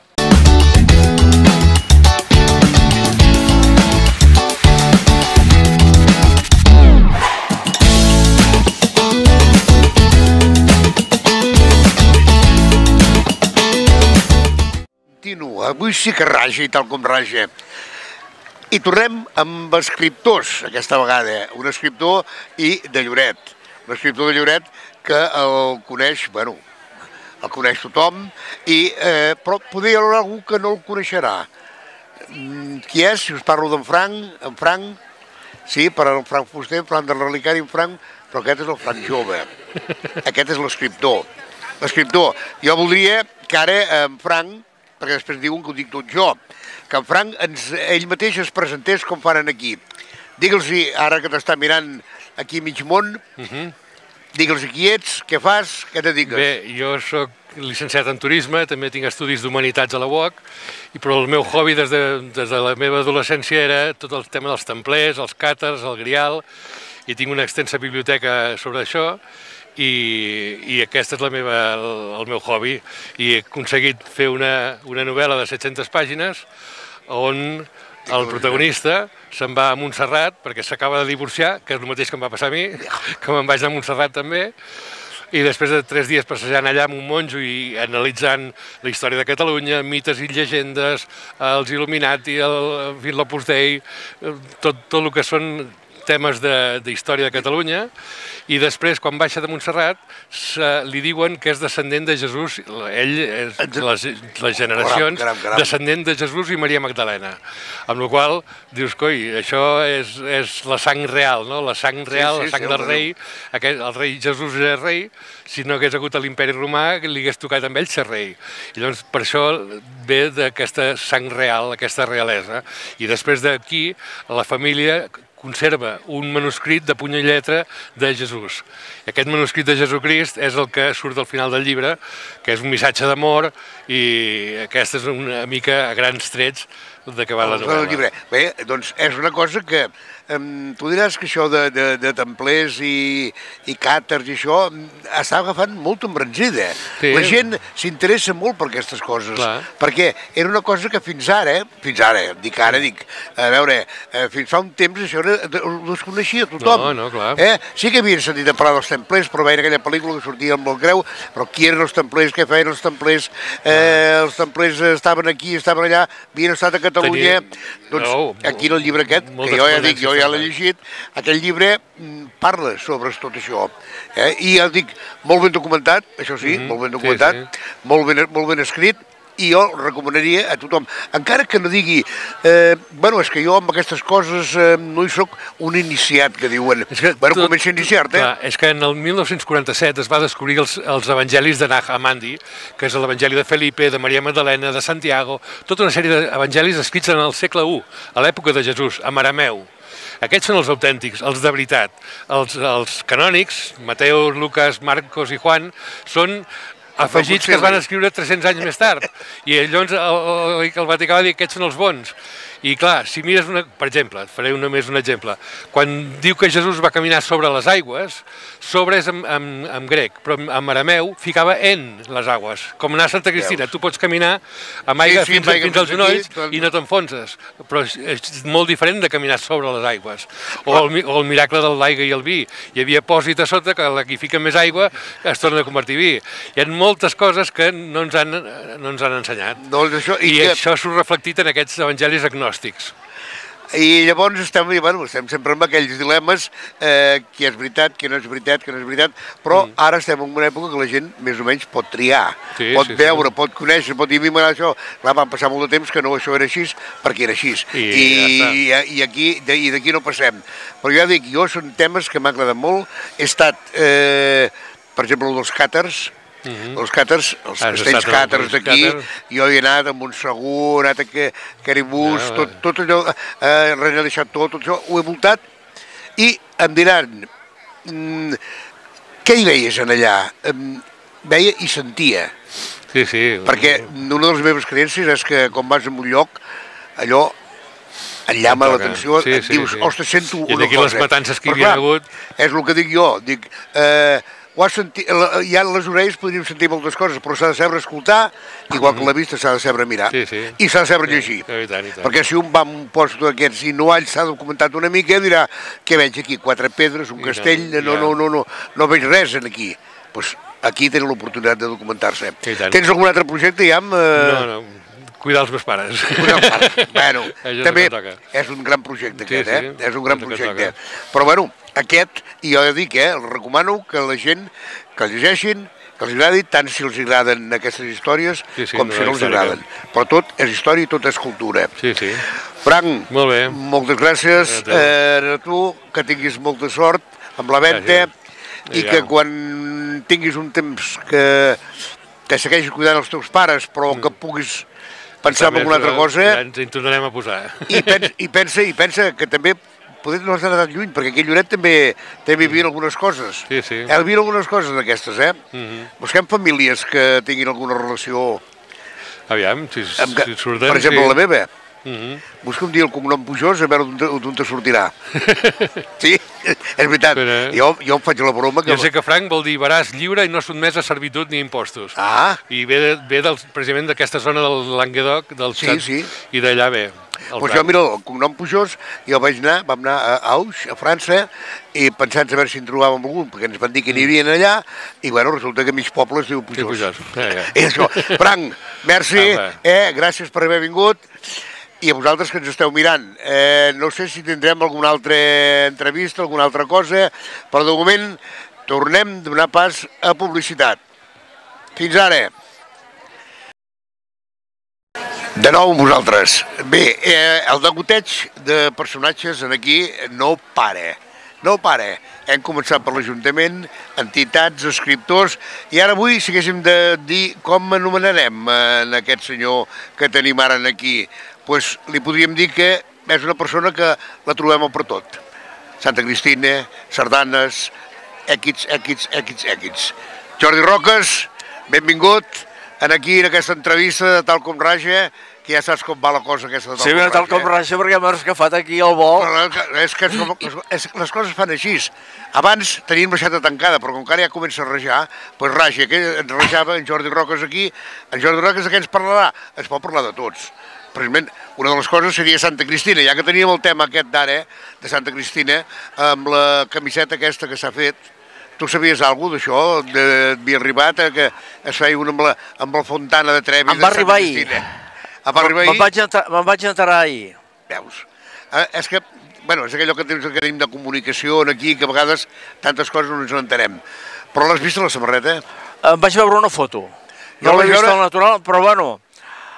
Avui sí que raja i tal com raja. I tornem amb escriptors, aquesta vegada. Un escriptor de Lloret. Un escriptor de Lloret que el coneix, el coneix tothom, però potser hi haurà algú que no el coneixerà. Qui és? Si us parlo d'en Frank, sí, per al Frank Fuster, Frank de Relicari, en Frank, però aquest és el Frank jove. Aquest és l'escriptor. Jo voldria que ara en Frank, perquè després diuen que ho dic tot jo, que en Frank ell mateix es presentés com fan aquí. Digue'ls, ara que t'està mirant aquí mig món, digue'ls qui ets, què fas, què te dediques. Bé, jo soc llicenciat en turisme, també tinc estudis d'humanitats a la UOC, però el meu hobby des de la meva adolescència era tot el tema dels templers, els càters, el grial, i tinc una extensa biblioteca sobre això, i aquest és el meu hobby, i he aconseguit fer una novel·la de 700 pàgines on el protagonista se'n va a Montserrat perquè s'acaba de divorciar, que és el mateix que em va passar a mi, que me'n vaig anar a Montserrat també, i després de 3 dies passejant allà amb un monjo i analitzant la història de Catalunya, mites i llegendes, els Illuminati, l'Opus Dei, tot el que són temes d'història de Catalunya, i després, quan baixa de Montserrat, li diuen que és descendent de Jesús, ell és les generacions descendent de Jesús i Maria Magdalena. Amb la qual dius, coi, això és la sang real, no? La sang real, la sang del rei. El rei Jesús era rei, si no hagués hagut l'imperi romà, li hagués tocat amb ell ser rei. I llavors, per això ve d'aquesta sang real, aquesta realesa. I després d'aquí, la família conserva un manuscrit de puny i lletra de Jesús. I aquest manuscrit de Jesucrist és el que surt al final del llibre, que és un missatge d'amor, i aquesta és una mica a grans trets de què va la novel·la. Bé, doncs és una cosa que tu diràs que això de templers i càters i això està agafant molta embranzida. La gent s'interessa molt per aquestes coses, perquè era una cosa que fins ara, a veure, fins fa un temps això no es coneixia tothom. No, clar. Sí que havien sentit a parlar dels templers, però veien aquella pel·lícula que sortia amb el Creu, però qui eren els templers, què feien els templers? Els templers estaven aquí, estaven allà, havien estat a Catalunya. Doncs aquí en el llibre aquest, que jo ja dic, jo ja l'he llegit, aquell llibre parla sobre tot això. I ja dic, molt ben documentat, això sí, molt ben documentat, molt ben escrit, i jo recomanaria a tothom, encara que no digui bueno, és que jo amb aquestes coses no hi soc un iniciat, que diuen. Bueno, comença a iniciar-te. És que en el 1947 es va descobrir els evangelis de Nag Hammadi, que és l'evangeli de Felipe, de Maria Magdalena, de Santiago, tota una sèrie d'evangelis escrits en el segle I, a l'època de Jesús, en arameu. Aquests són els autèntics, els de veritat. Els canònics, Mateu, Lucas, Marcos i Juan, són afegits que es van escriure 300 anys més tard. I llavors el Vaticà va dir que aquests són els bons. I clar, si mires, per exemple, et faré només un exemple, quan diu que Jesús va caminar sobre les aigües, sobre és en grec, però en arameu ficava en les aigües, com anar a Santa Cristina. Tu pots caminar amb aigua fins als genolls i no t'enfonses, però és molt diferent de caminar sobre les aigües. O el miracle de l'aigua i el vi. Hi havia pòsit a sota, que qui fica més aigua es torna a convertir en vi. Hi ha moltes coses que no ens han ensenyat. I això s'ho reflectit en aquests evangelis agnòstics. I llavors estem sempre amb aquells dilemes, què és veritat, què no és veritat, però ara estem en una època que la gent més o menys pot triar, pot veure, pot conèixer, pot dir, a mi m'agrada això. Clar, van passar molt de temps que no, això era així, perquè era així. I d'aquí no passem. Però ja dic, són temes que m'han agradat molt. He estat, per exemple, dels càters, els castells càters d'aquí, jo he anat a Montsegur, he anat a Caribús, tot allò, Reina de Xató, tot això, ho he voltat, i em diran, què hi veies en allà? Veia i sentia. Sí, sí. Perquè una de les meves creences és que quan vas a un lloc, allò et llama l'atenció, et dius, ostres, sento una cosa. I d'aquí les matances que hi havia hagut. És el que dic jo, dic, ja les orelles podríem sentir moltes coses, però s'ha de saber escoltar, igual que la vista s'ha de saber mirar, i s'ha de saber llegir. Perquè si un va a un post d'aquests i no s'ha documentat una mica, dirà, què veig aquí? 4 pedres, un castell, no veig res aquí. Doncs aquí tenen l'oportunitat de documentar-se. Tens algun altre projecte ja? No, cuidar els meus pares. Bueno, també és un gran projecte aquest, és un gran projecte. Però bueno, aquest, i jo dic, el recomano que la gent que el llegeixin, que els agradi, tant si els agraden aquestes històries com si no els agraden. Però tot és història i tot és cultura. Frank, moltes gràcies a tu, que tinguis molta sort amb la venda i que quan tinguis un temps que segueixis cuidant els teus pares, però que puguis pensar en alguna altra cosa. Ens hi tornarem a posar. I pensa que també poder no has anat lluny, perquè aquí a Lloret també vivien algunes coses. Sí, sí. Hi havia algunes coses d'aquestes, Busquem famílies que tinguin alguna relació. Aviam, si surten... Per exemple, la meva. Busca un dia el cognom Pujós a veure d'on te sortirà. Sí, és veritat. Jo em faig la broma que... Jo sé que franc vol dir veràs lliure i no sotmès a servitud ni impostos. I ve precisament d'aquesta zona del Languedoc, del Xat, i d'allà ve. Doncs jo, mira, el cognom Pujós, jo vam anar a Auch, a França, i pensant a veure si en trobàvem algun, perquè ens van dir que n'hi havia allà, i bueno, resulta que mig poble es diu Pujós. És això. Frank, merci, gràcies per haver vingut. I a vosaltres que ens esteu mirant, no sé si tindrem alguna altra entrevista, alguna altra cosa, però de moment tornem a donar pas a publicitat. Fins ara. De nou amb vosaltres. Bé, el degoteig de personatges aquí no para. No para. Hem començat per l'Ajuntament, entitats, escriptors, i ara avui, si haguéssim de dir com anomenarem en aquest senyor que tenim ara aquí, doncs li podríem dir que és una persona que la trobem per tot. Santa Cristina, sardanes, èquits. Jordi Roques, benvingut aquí en aquesta entrevista de Tal com Raja, que ja saps com va la cosa aquesta de Tal com Raja. Sí, Tal com Raja, perquè m'ha escafat aquí el vol. És que les coses fan així. Abans teníem l'aixeta tancada, però com que ara ja comença a rajar, doncs raja, que ens rajava en Jordi Roques aquí. En Jordi Roques de què ens parlarà? Ens pot parlar de tots. Precisament, una de les coses seria Santa Cristina, ja que teníem el tema aquest d'ara, de Santa Cristina, amb la camiseta aquesta que s'ha fet. Tu sabies alguna cosa d'això? Havia arribat que es feia una amb la fontana de Trevi de Santa Cristina. Em va arribar ahir? Me'n vaig enterar ahir. Veus? És que, bueno, és aquell que tenim de comunicació aquí, que a vegades tantes coses no ens entenem. Però l'has vist a la samarreta? Em vaig veure una foto. No l'he vist al natural, però bueno...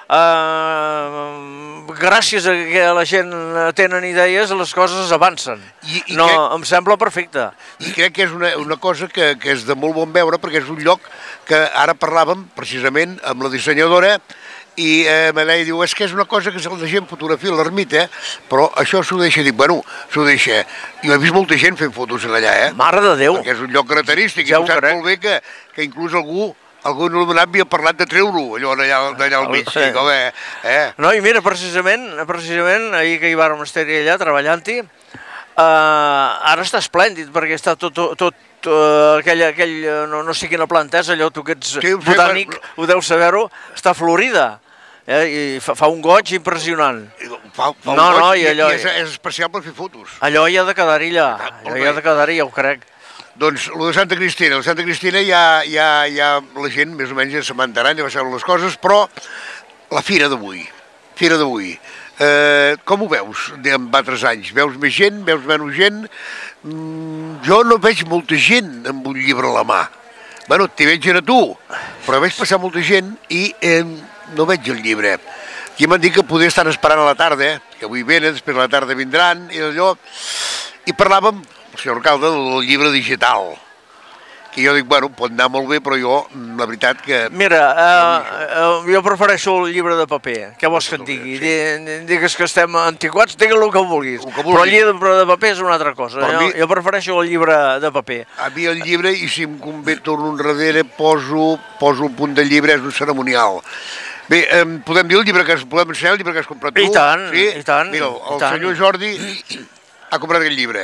gràcies a que la gent tenen idees, les coses avancen. Em sembla perfecte. I crec que és una cosa que és de molt bon veure, perquè és un lloc que ara parlàvem precisament amb la dissenyadora i me deia, diu, és que és una cosa que la gent fotografia a l'ermita, però això s'ho deixa, dic, bueno, s'ho deixa. Jo he vist molta gent fent fotos allà, Mare de Déu! Perquè és un lloc característic, i em sap molt bé que inclús algú il·luminat havia parlat de treure-ho, allò d'allà al mig. No, i mira, precisament, ahir que hi vàrem estar allà treballant-hi, ara està esplèndid, perquè està tot aquell, no sé quina planta és, allò, tu que ets botànic, ho deus saber-ho, està florida. I fa un goig impressionant. Fa un goig i és especial per fer fotos. Allò hi ha de quedar-hi allà, ho crec. Doncs, el de Santa Cristina. El de Santa Cristina ja la gent més o menys ja se m'enteraran, ja va ser les coses, però la fira d'avui, com ho veus amb altres anys? Veus més gent, veus menys gent? Jo no veig molta gent amb un llibre a la mà. Bueno, t'hi veig a tu, però veig passar molta gent i no veig el llibre. Aquí m'han dit que poder estar esperant a la tarda, que avui venen, després a la tarda vindran, i allò... I parlàvem, el senyor alcalde, del llibre digital, que jo dic, bueno, pot anar molt bé, però jo, la veritat que... Mira, jo prefereixo el llibre de paper, què vols que et digui? Digues que estem antiquats, digues el que vulguis, però el llibre de paper és una altra cosa, jo prefereixo el llibre de paper. A mi el llibre, i si em convé, torno enrere, poso un punt de llibre, és un ceremonial. Bé, podem dir el llibre que podem ensenyar, el llibre que has comprat tu? I tant. Mira, el senyor Jordi ha comprat aquest llibre,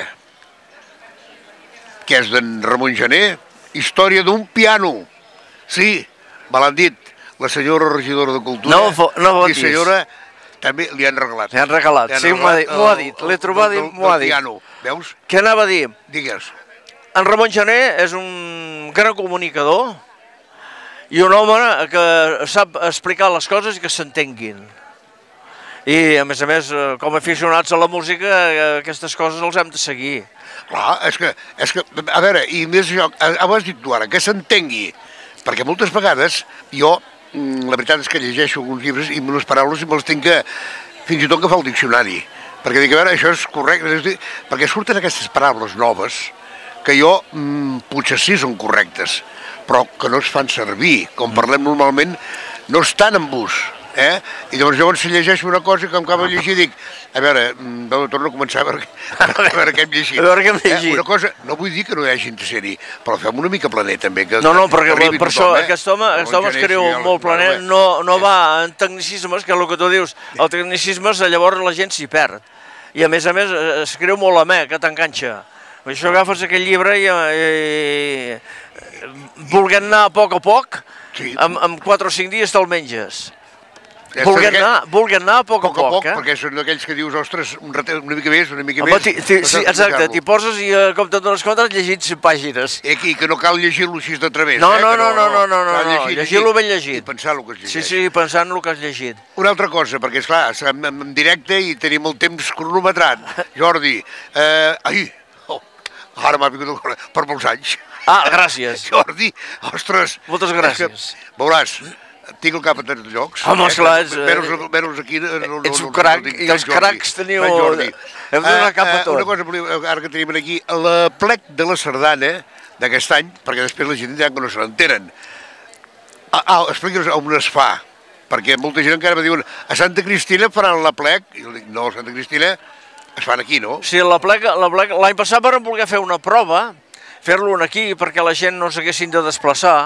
que és d'en Ramon Gené, Història d'un piano. Sí, me l'han dit, la senyora regidora de Cultura i senyora també li han regalat. Li han regalat, sí, m'ho ha dit, l'he trobat i m'ho ha dit. Veus? Què anava a dir? Digues. En Ramon Gené és un gran comunicador i un home que sap explicar les coses i que s'entenguin. I, a més, com a aficionats a la música, aquestes coses els hem de seguir. Clar, és que, a veure, i més això, abans dit tu ara, que s'entengui, perquè moltes vegades jo, la veritat és que llegeixo alguns llibres i unes paraules i me les tinc que, fins i tot que fa el diccionari, perquè dic, a veure, això és correcte, perquè surten aquestes paraules noves que jo, potser sí són correctes, però que no es fan servir, com parlem normalment, no estan en ús. I llavors si llegeixo una cosa que em acabo de llegir dic, a veure, torno a començar a veure què hem llegit. Una cosa, no vull dir que no hi hagi de ser-hi, però fem una mica planer també. No, perquè per això aquest home es creu molt planer, no va en tecnicismes, que és el que tu dius, el tecnicisme llavors la gent s'hi perd. I a més es creu molt amè, que t'enganxa. Per això agafes aquell llibre i volent anar a poc, en 4 o 5 dies te'l menges. Vulguen anar a poc, perquè són d'aquells que dius, ostres, una mica més, una mica més. Sí, exacte, t'hi poses i com te'n dones compte has llegit 5 pàgines. I que no cal llegir-lo així de través. No, llegir-lo ben llegit. I pensar el que has llegit. Sí, pensant el que has llegit. Una altra cosa, perquè esclar, estem en directe i tenim el temps cronometrat. Jordi, ara m'ha vingut per molts anys. Gràcies. Jordi, ostres. Moltes gràcies. Veuràs, tinc el cap a tants llocs. Home, esclar, veure-us aquí... Ets un crac, i els cracs teniu... Hem de donar cap a tot. Una cosa, ara que tenim aquí, la plec de la sardana d'aquest any, perquè després la gent diran que no se n'entenen. Explica'ns on es fa, perquè molta gent encara me diuen a Santa Cristina faran la plec, i jo dic, no, a Santa Cristina es fan aquí, no? Sí, la plec, l'any passat vam voler fer una prova, fer-lo aquí perquè la gent no s'haguessin de desplaçar.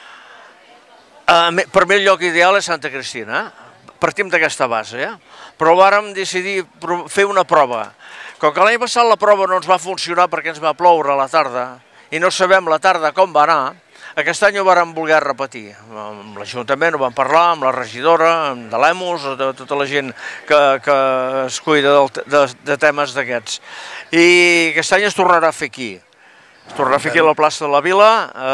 Per mi el lloc ideal és Santa Cristina, partim d'aquesta base, però vàrem decidir fer una prova. Com que l'any passat la prova no ens va funcionar perquè ens va ploure a la tarda i no sabem la tarda com va anar, aquest any ho vàrem voler repetir. Amb l'Ajuntament ho vam parlar, amb la regidora, amb de l'EMUS, de tota la gent que es cuida de temes d'aquests. I aquest any es tornarà a fer aquí. Es tornarà a fer aquí a la plaça de la Vila,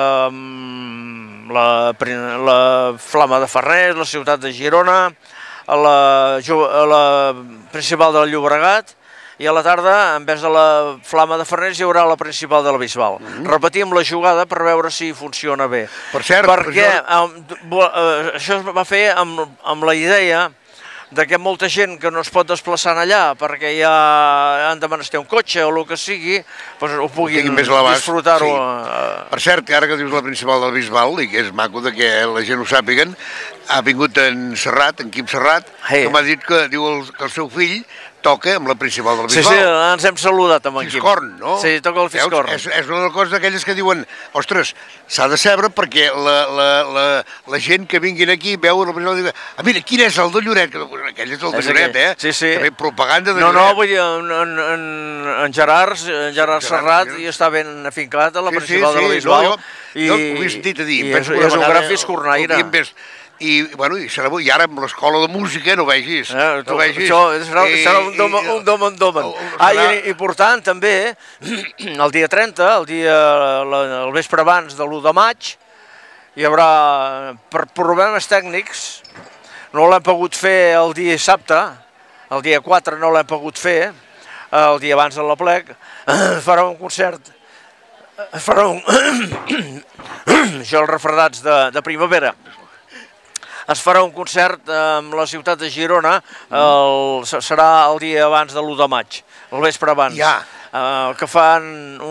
la Flama de Farners, la ciutat de Girona, a la principal del Llobregat i a la tarda, en vez de la Flama de Farners, hi haurà la principal de la Bisbal. Repetim la jugada per veure si funciona bé. Per cert, perquè això es va fer amb la idea de que molta gent que no es pot desplaçar allà perquè ja han de menester un cotxe o el que sigui, ho puguin disfrutar-ho. Per cert, ara que dius la principal del Bisbal, i que és maco que la gent ho sàpiguen, ha vingut en Serrat, en Quim Serrat, que m'ha dit que diu que el seu fill toca amb la principal del Bisbal. Sí, ens hem saludat amb en Quim. Fiscorn, no? Sí, toca el Fiscorn. És una de les coses d'aquelles que diuen, ostres, s'ha de saber perquè la gent que vinguin aquí veuen la principal i diuen, mira, quin és el de Lloret? Aquell és el de Lloret, eh? Sí, sí. També propaganda de Lloret. No, vull dir, en Gerard Serrat hi està ben afincat a la principal de la Bisbal. Jo ho he sentit a dir. I és un gran fiscornaire. I ara amb l'escola de música no vegis. Això serà un domen. I portant també, el dia 30, el vespre abans de l'1 de maig, hi haurà, per problemes tècnics, no l'hem pogut fer el dia dissabte, el dia 4 no l'hem pogut fer, el dia abans de l'aplec, farà un concert, farà un... això els refredats de primavera. Es farà un concert amb la ciutat de Girona, serà el dia abans de l'1 de maig, el vespre abans, que fan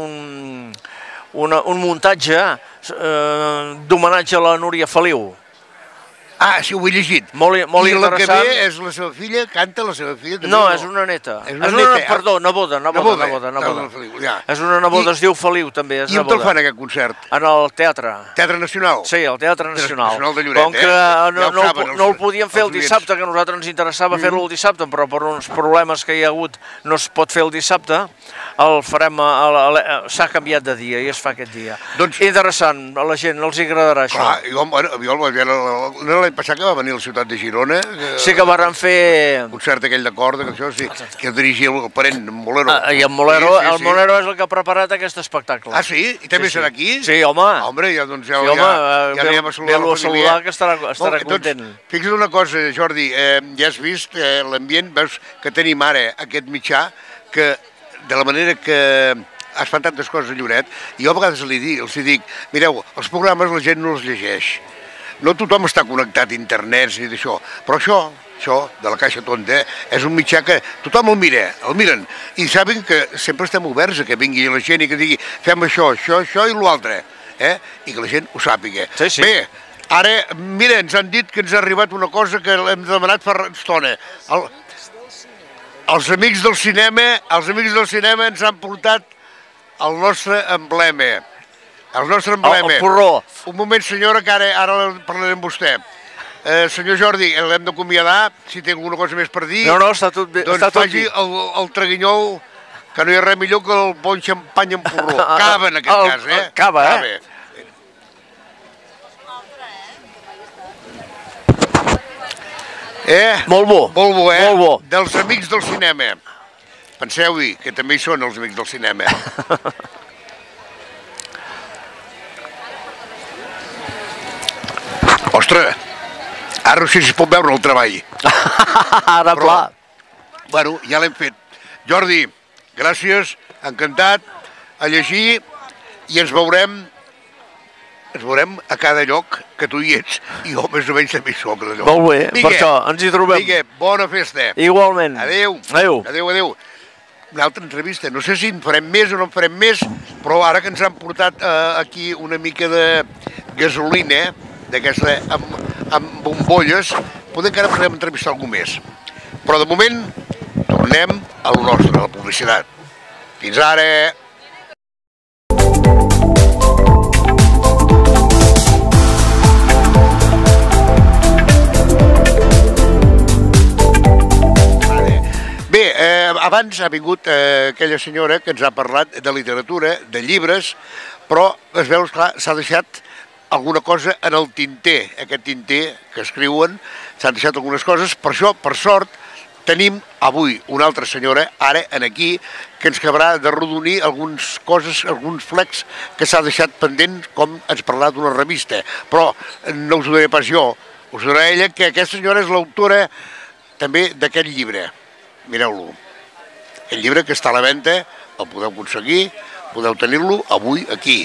un muntatge d'homenatge a la Núria Feliu. Ah, sí, ho he llegit. Molt interessant. I la que ve és la seva filla, canta la seva filla? No, és una neta. Perdó, neboda. És una neboda, es diu Feliu també. I on te'l fan aquest concert? En el Teatre. Teatre Nacional? Sí, el Teatre Nacional. De Lloret, com que no el podíem fer el dissabte, que a nosaltres ens interessava fer-lo el dissabte, però per uns problemes que hi ha hagut no es pot fer el dissabte, el farem, s'ha canviat de dia i es fa aquest dia. Interessant, a la gent els agradarà això. Jo l'any passat que va venir a la ciutat de Girona. Sí que varen fer... El concert aquell de corda, que dirigia el parent, en Molero. I en Molero és el que ha preparat aquest espectacle. Ah, sí? I també serà aquí? Sí, home. Home, ja anem a saludar la família. Que estarà content. Fixa't una cosa, Jordi, ja has vist l'ambient, veus que tenim ara aquest mitjà, que de la manera que es fan tantes coses a Lloret, i jo a vegades els dic, mireu, els programes la gent no els llegeix. No tothom està connectat a internet i d'això, però això de la Caixa Tonta és un mitjà que tothom el miren, i saben que sempre estem oberts a que vingui la gent i que digui fem això i l'altre, i que la gent ho sàpiga. Bé, ara, mira, ens han dit que ens ha arribat una cosa que hem demanat fa estona. Els amics del cinema ens han portat el nostre emblema. El nostre emblema. El porró. Un moment, senyora, que ara parlarem amb vostè. Senyor Jordi, l'hem d'acomiadar, si té alguna cosa més per dir. No, està tot bé. Doncs faci el traguinyol, que no hi ha res millor que el bon xampany amb porró. Cava, en aquest cas, eh? Cava, Molt bo. Molt bo, eh? Molt bo. Dels amics del cinema. Penseu-hi, que també hi són els amics del cinema. Ostres, ara no sé si es pot veure el treball. Ara, pla. Bueno, ja l'hem fet. Jordi, gràcies, encantat, a llegir, i ens veurem a cada lloc que tu hi ets, i jo més o menys també soc allò. Molt bé, per això, ens hi trobem. Vinga, bona festa. Igualment. Adéu. Adéu. Una altra entrevista, no sé si en farem més o no en farem més, però ara que ens han portat aquí una mica de gasolina, d'aquesta amb bombolles, poder encara podem entrevistar algú més. Però de moment tornem a lo nostre, a la publicitat. Fins ara! Bé, abans ha vingut aquella senyora que ens ha parlat de literatura, de llibres, però es veu, clar, s'ha deixat alguna cosa en el tinter, aquest tinter que escriuen, s'han deixat algunes coses, per això, per sort, tenim avui una altra senyora, ara, aquí, que ens acabarà de rodonir algunes coses, alguns flecs que s'ha deixat pendent, com ens parlarà d'una revista. Però no us ho diré pas jo, us ho dirà ella, que aquesta senyora és l'autora també d'aquest llibre. Mireu-lo. El llibre que està a la venda el podeu aconseguir, podeu tenir-lo avui aquí.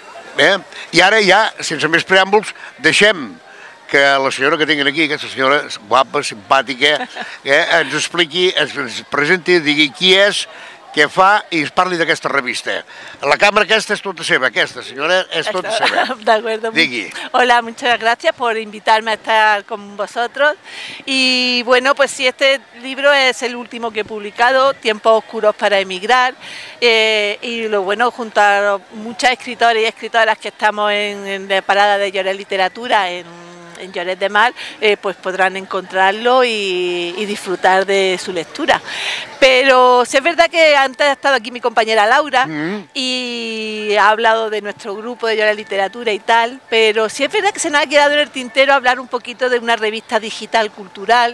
I ara ja, sense més preàmbuls, deixem que la senyora que tinguin aquí, aquesta senyora guapa, simpàtica, ens expliqui, ens presenti, digui qui és, què fa i es parli d'aquesta revista. La càmera aquesta és tota seva, aquesta senyora és tota seva. De acuerdo. Digui. Hola, muchas gracias por invitarme a estar con vosotros. Y bueno, pues sí, este libro es el último que he publicado, Tiempos oscuros para emigrar. Y lo bueno, junto a muchas escritores y escritoras que estamos en la parada de Lloret Literatura, en Lloret de Mar, pues podrán encontrarlo y disfrutar de su lectura. Pero sí es verdad que antes ha estado aquí mi compañera Laura y ha hablado de nuestro grupo de Lloret Literatura y tal, pero sí es verdad que se nos ha quedado en el tintero hablar un poquito de una revista digital cultural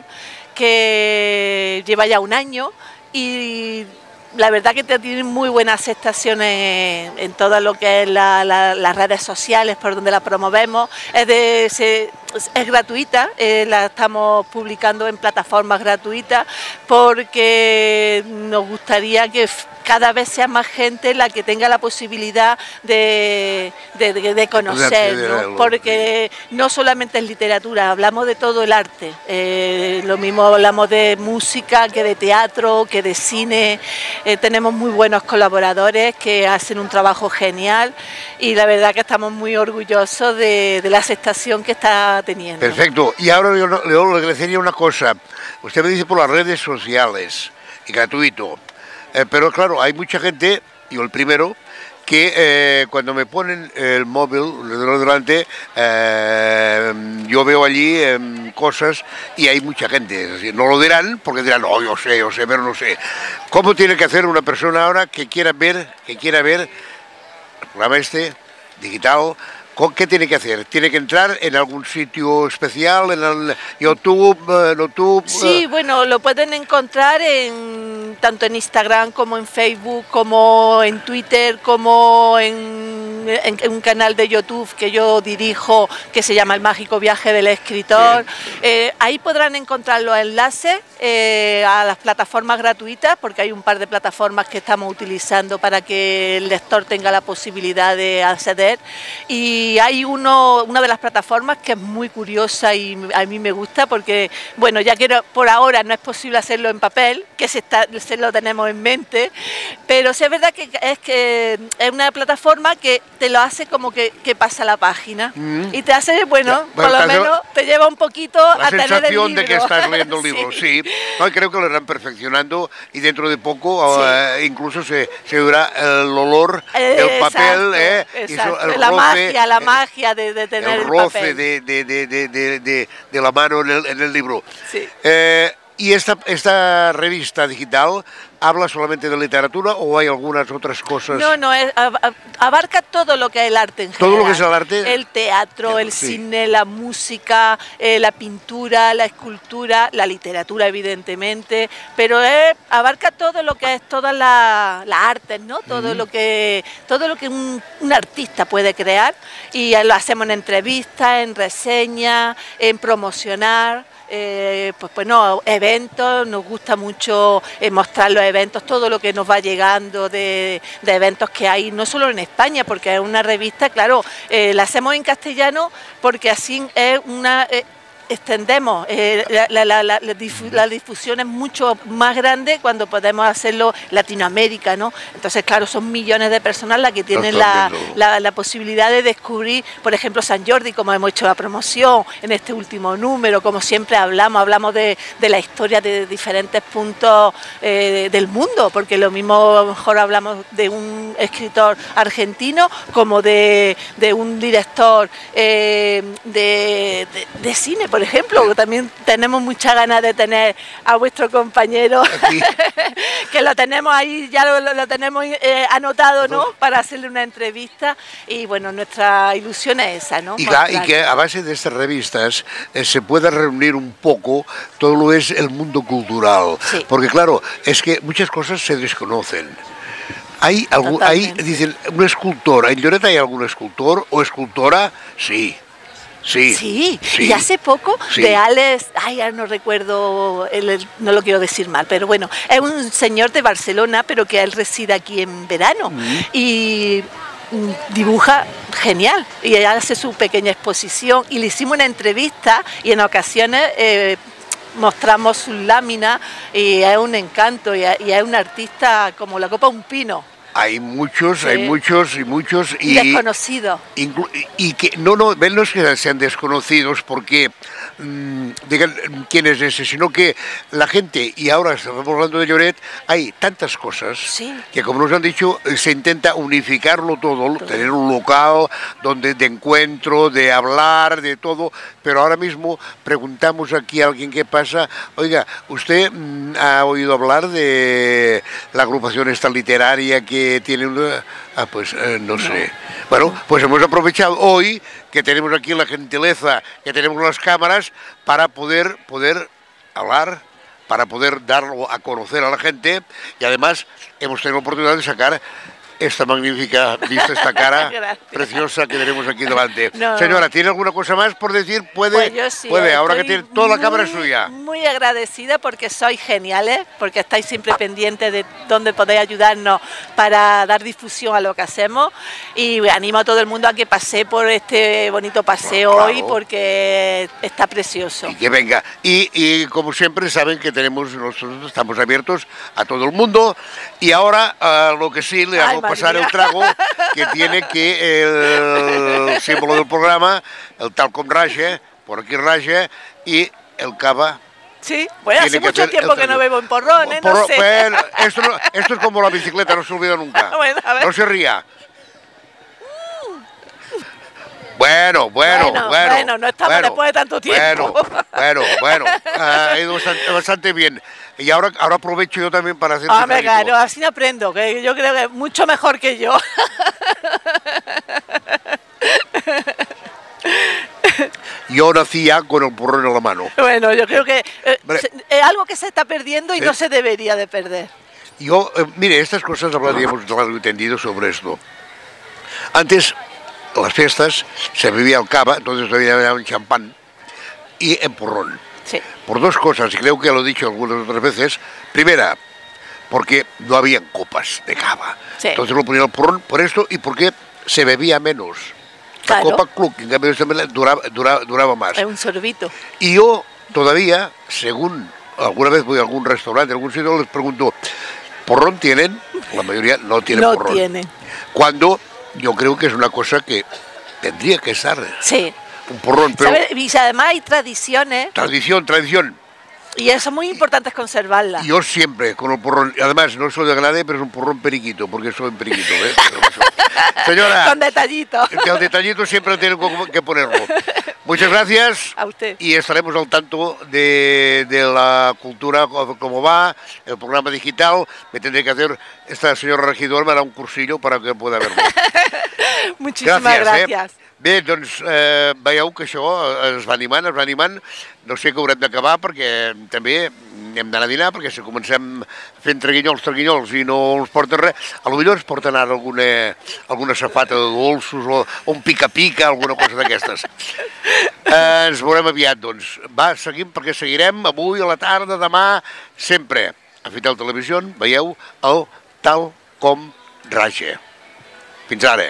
que lleva ya un año y la verdad que tiene muy buena aceptación en todo lo que es las redes sociales por donde la promovemos. Es gratuita, la estamos publicando en plataformas gratuitas porque nos gustaría que cada vez sea más gente la que tenga la posibilidad de conocer, ¿no? Porque no solamente es literatura, hablamos de todo el arte, lo mismo hablamos de música que de teatro, que de cine, tenemos muy buenos colaboradores que hacen un trabajo genial y la verdad que estamos muy orgullosos de la aceptación que está teniendo. Perfecto, y ahora yo le agradecería una cosa, usted me dice por las redes sociales y gratuito. Pero claro, hay mucha gente, yo el primero, que cuando me ponen el móvil delante, yo veo allí cosas y hay mucha gente. Es decir, no lo dirán porque dirán, no, yo sé, pero no sé. ¿Cómo tiene que hacer una persona ahora que quiera ver el programa este, digital? ¿Qué tiene que hacer? ¿Tiene que entrar en algún sitio especial, en el YouTube? Sí, bueno, lo pueden encontrar tanto en Instagram como en Facebook, como en Twitter, como en un canal de YouTube que yo dirijo que se llama El Mágico Viaje del Escritor. Ahí podrán encontrar los enlaces a las plataformas gratuitas, porque hay un par de plataformas que estamos utilizando para que el lector tenga la posibilidad de acceder. Y hay una de las plataformas que es muy curiosa y a mí me gusta porque, bueno, ya que por ahora no es posible hacerlo en papel, que se lo tenemos en mente, pero sí es verdad que es una plataforma que te lo hace como que pasa la página y te hace, bueno, por lo menos te lleva un poquito a tener el libro. La sensación de que estás leyendo el libro, sí. No, creo que lo irán perfeccionando y dentro de poco incluso se oirá el olor del papel, la magia de tener el roce papel. de la mano en el libro. Sí. ¿Y esta revista digital habla solamente de literatura o hay algunas otras cosas? No, abarca todo lo que es el arte en general. ¿Todo lo que es el arte? El teatro, el cine, la música, la pintura, la escultura, la literatura evidentemente, pero abarca todo lo que es todas las artes, ¿no? Todo lo que un artista puede crear y lo hacemos en entrevistas, en reseñas, en promocionar. Pues bueno, eventos, nos gusta mucho mostrar los eventos, todo lo que nos va llegando de eventos que hay, no solo en España, porque es una revista, claro, la hacemos en castellano porque así es extendemos, la difusión es mucho más grande cuando podemos hacerlo en Latinoamérica, ¿no? Entonces, claro, son millones de personas las que tienen la posibilidad de descubrir, por ejemplo, San Jordi, como hemos hecho la promoción en este último número, como siempre hablamos de la historia de diferentes puntos del mundo, porque lo mismo a lo mejor hablamos de un escritor argentino como de un director de cine, por ejemplo. También tenemos muchas ganas de tener a vuestro compañero que lo tenemos ahí, ya lo tenemos anotado, ¿no? Para hacerle una entrevista y bueno, nuestra ilusión es esa, ¿no? Y que a base de estas revistas se pueda reunir un poco todo lo que es el mundo cultural, sí. Porque claro, es que muchas cosas se desconocen. Hay dicen, un escultor, ¿en Lloret hay algún escultor o escultora? Sí. Sí, y hace poco de Alex, ahora no recuerdo, no lo quiero decir mal, pero bueno, es un señor de Barcelona, pero que él reside aquí en verano y dibuja genial y hace su pequeña exposición y le hicimos una entrevista y en ocasiones mostramos sus láminas y es un encanto y es un artista como la copa de un pino. Hay muchos, sí. hay muchos. Y desconocidos. Y que no es que sean desconocidos porque digan quién es ese, sino que la gente, y ahora estamos hablando de Lloret, hay tantas cosas que, como nos han dicho, se intenta unificarlo todo, tener un local donde de encuentro, de hablar, de todo, pero ahora mismo preguntamos aquí a alguien qué pasa. Oiga, ¿usted ha oído hablar de la agrupación esta literaria que tiene una... no sé. Bueno, pues hemos aprovechado hoy que tenemos aquí la gentileza, que tenemos las cámaras, para poder hablar, para poder darlo a conocer a la gente, y además hemos tenido la oportunidad de sacar esta magnífica vista, esta cara preciosa que tenemos aquí delante. Señora, ¿tiene alguna cosa más por decir? Puede, ahora que tiene toda la cámara suya. Muy agradecida porque sois geniales, porque estáis siempre pendientes de dónde podéis ayudarnos para dar difusión a lo que hacemos, y animo a todo el mundo a que pase por este bonito paseo hoy, porque está precioso. Y que venga. Y como siempre saben que nosotros estamos abiertos a todo el mundo, y ahora lo que sí le hago pasar el trago que tiene el símbolo del programa, el tal com raja, por aquí raja, y el cava. Sí, bueno, hace mucho tiempo que no bebo en porrón, no sé. Bueno, esto es como la bicicleta, no se olvida nunca. Bueno, no se ría. Bueno, no estamos después de tanto tiempo. Bueno, ha ido bastante bien. Y ahora aprovecho yo también para hacer... Claro, así aprendo, que yo creo que es mucho mejor que yo. Yo nací ya con el porrón en la mano. Bueno, yo creo que es algo que se está perdiendo y no se debería de perder. Yo, mire, estas cosas hablaríamos largo y tendido sobre esto. Antes, las fiestas, se bebía el cava, entonces se bebía en champán y en porrón. Sí. Por dos cosas, y creo que lo he dicho algunas otras veces. Primera, porque no había copas de cava. Sí. Entonces lo ponía el porrón por esto y porque se bebía menos. La copa Club, en cambio, duraba más. Es un sorbito. Y yo todavía, según alguna vez voy a algún restaurante, a algún sitio, les pregunto, ¿porrón tienen? La mayoría no tienen porrón. No tienen. Cuando yo creo que es una cosa que tendría que estar. Sí. Un porrón, pero... Y además hay tradiciones. Tradición. Y eso es muy importante, es conservarla. Yo siempre con el porrón, además no soy de Granada, pero es un porrón periquito, porque soy un periquito, ¿ves? Señora... Con detallito. El detallito siempre tiene que ponerlo. Muchas gracias. A usted. Y estaremos al tanto de la cultura, cómo va, el programa digital. Me tendré que hacer, esta señora regidora me hará un cursillo para que pueda verlo. Muchísimas gràcies. Bé, doncs veieu que això es va animant. No sé que haurem d'acabar perquè també hem d'anar a dinar, perquè si comencem fent traguinyols i no ens porten res, potser ens porten ara alguna safata de dolços o un pica-pica, alguna cosa d'aquestes. Ens veurem aviat, doncs. Va, seguim, perquè seguirem avui a la tarda, demà, sempre. A Fitel Televisió veieu el Tal com raja. Fins ara.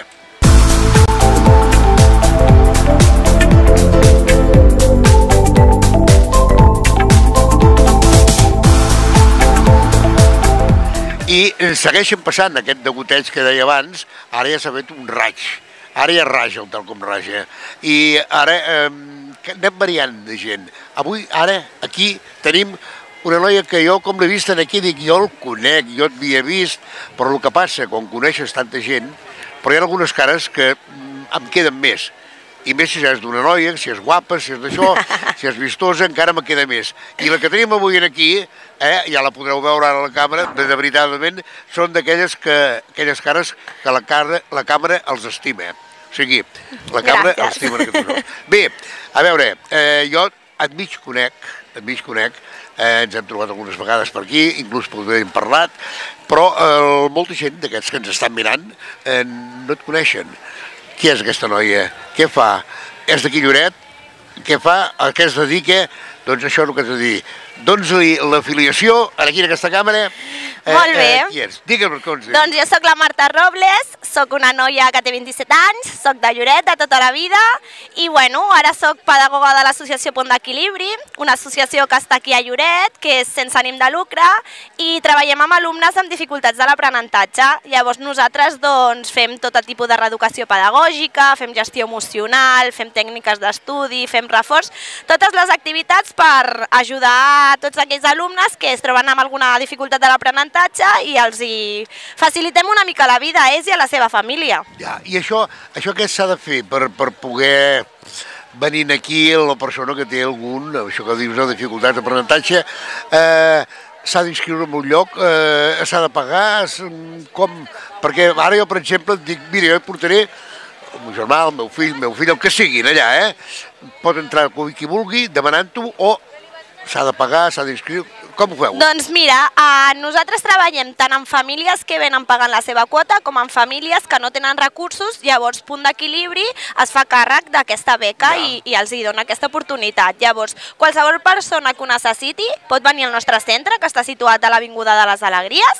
I segueixen passant aquest degoteig que deia abans, ara ja s'ha fet un raig, ara ja raja el Tal com raja, i ara anem variant de gent. Avui, ara, aquí tenim una noia que jo, com l'he vist aquí, dic, jo el conec, jo l'havia vist, però el que passa, quan coneixes tanta gent, però hi ha algunes cares que em queden més. I més si és d'una noia, si és guapa, si és d'això, si és vistosa, encara me queda més. I la que tenim avui aquí, ja la podreu veure ara a la càmera, de veritablement, són d'aquelles cares que la càmera els estima. O sigui, la càmera els estima. Bé, a veure, jo et mig conec, ens hem trobat algunes vegades per aquí, inclús hem parlat, però molta gent d'aquests que ens estan mirant no et coneixen. Qui és aquesta noia? Què fa? És d'aquí Lloret? que fa, a què es dedica, doncs això és el que t'he de dir. Dons-li l'afiliació, aquí en aquesta càmera. Molt bé. Qui ets? Digue'm com es diu. Doncs jo sóc la Marta Robles, sóc una noia que té 27 anys, sóc de Lloret de tota la vida i bueno, ara sóc pedagoga de l'associació Pont d'Equilibri, una associació que està aquí a Lloret, que és sense ànim de lucre i treballem amb alumnes amb dificultats de l'aprenentatge. Llavors nosaltres doncs, fem tot tipus de reeducació pedagògica, fem gestió emocional, fem tècniques d'estudi, fem reforç, totes les activitats per ajudar a tots aquells alumnes que es troben amb alguna dificultat de l'aprenentatge i els hi facilitem una mica la vida a ells i a la seva família. Ja, i això què s'ha de fer per poder venir aquí la persona que té algun, això que dius, dificultats d'aprenentatge, s'ha d'inscriure en un lloc, s'ha de pagar, com? Perquè ara jo, per exemple, et dic, mira, jo portaré el meu germà, el meu fill, el que siguin allà, pot entrar qui vulgui demanant-ho o s'ha de pagar, s'ha d'inscriure, com ho feu? Doncs mira, nosaltres treballem tant amb famílies que venen pagant la seva quota com amb famílies que no tenen recursos, llavors Punt d'Equilibri es fa càrrec d'aquesta beca i els hi dona aquesta oportunitat. Llavors, qualsevol persona que ho necessiti pot venir al nostre centre, que està situat a l'Avinguda de les Alegries,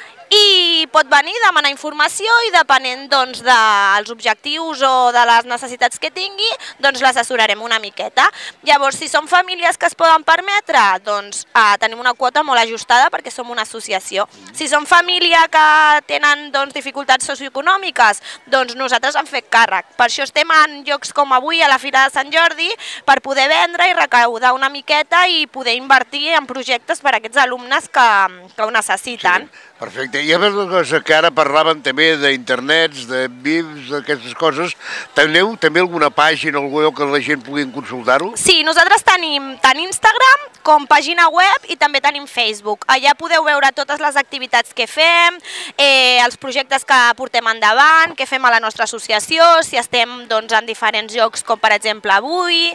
i pot venir, demanar informació i depenent doncs, dels objectius o de les necessitats que tingui, doncs l'assessorarem una miqueta. Llavors, si són famílies que es poden permetre, doncs tenim una quota molt ajustada perquè som una associació. Si són famílies que tenen doncs, dificultats socioeconòmiques, doncs nosaltres hem fet càrrec. Per això estem en llocs com avui a la Fira de Sant Jordi per poder vendre i recaudar una miqueta i poder invertir en projectes per a aquests alumnes que ho necessiten. Sí. Perfecte. I a veure una cosa, que ara parlaven també d'internets, de VIPs, d'aquestes coses. Teniu també alguna pàgina o algú que la gent pugui consultar-ho? Sí, nosaltres tenim tant Instagram com pàgina web i també tenim Facebook. Allà podeu veure totes les activitats que fem, els projectes que portem endavant, que fem a la nostra associació, si estem doncs, en diferents llocs com per exemple avui.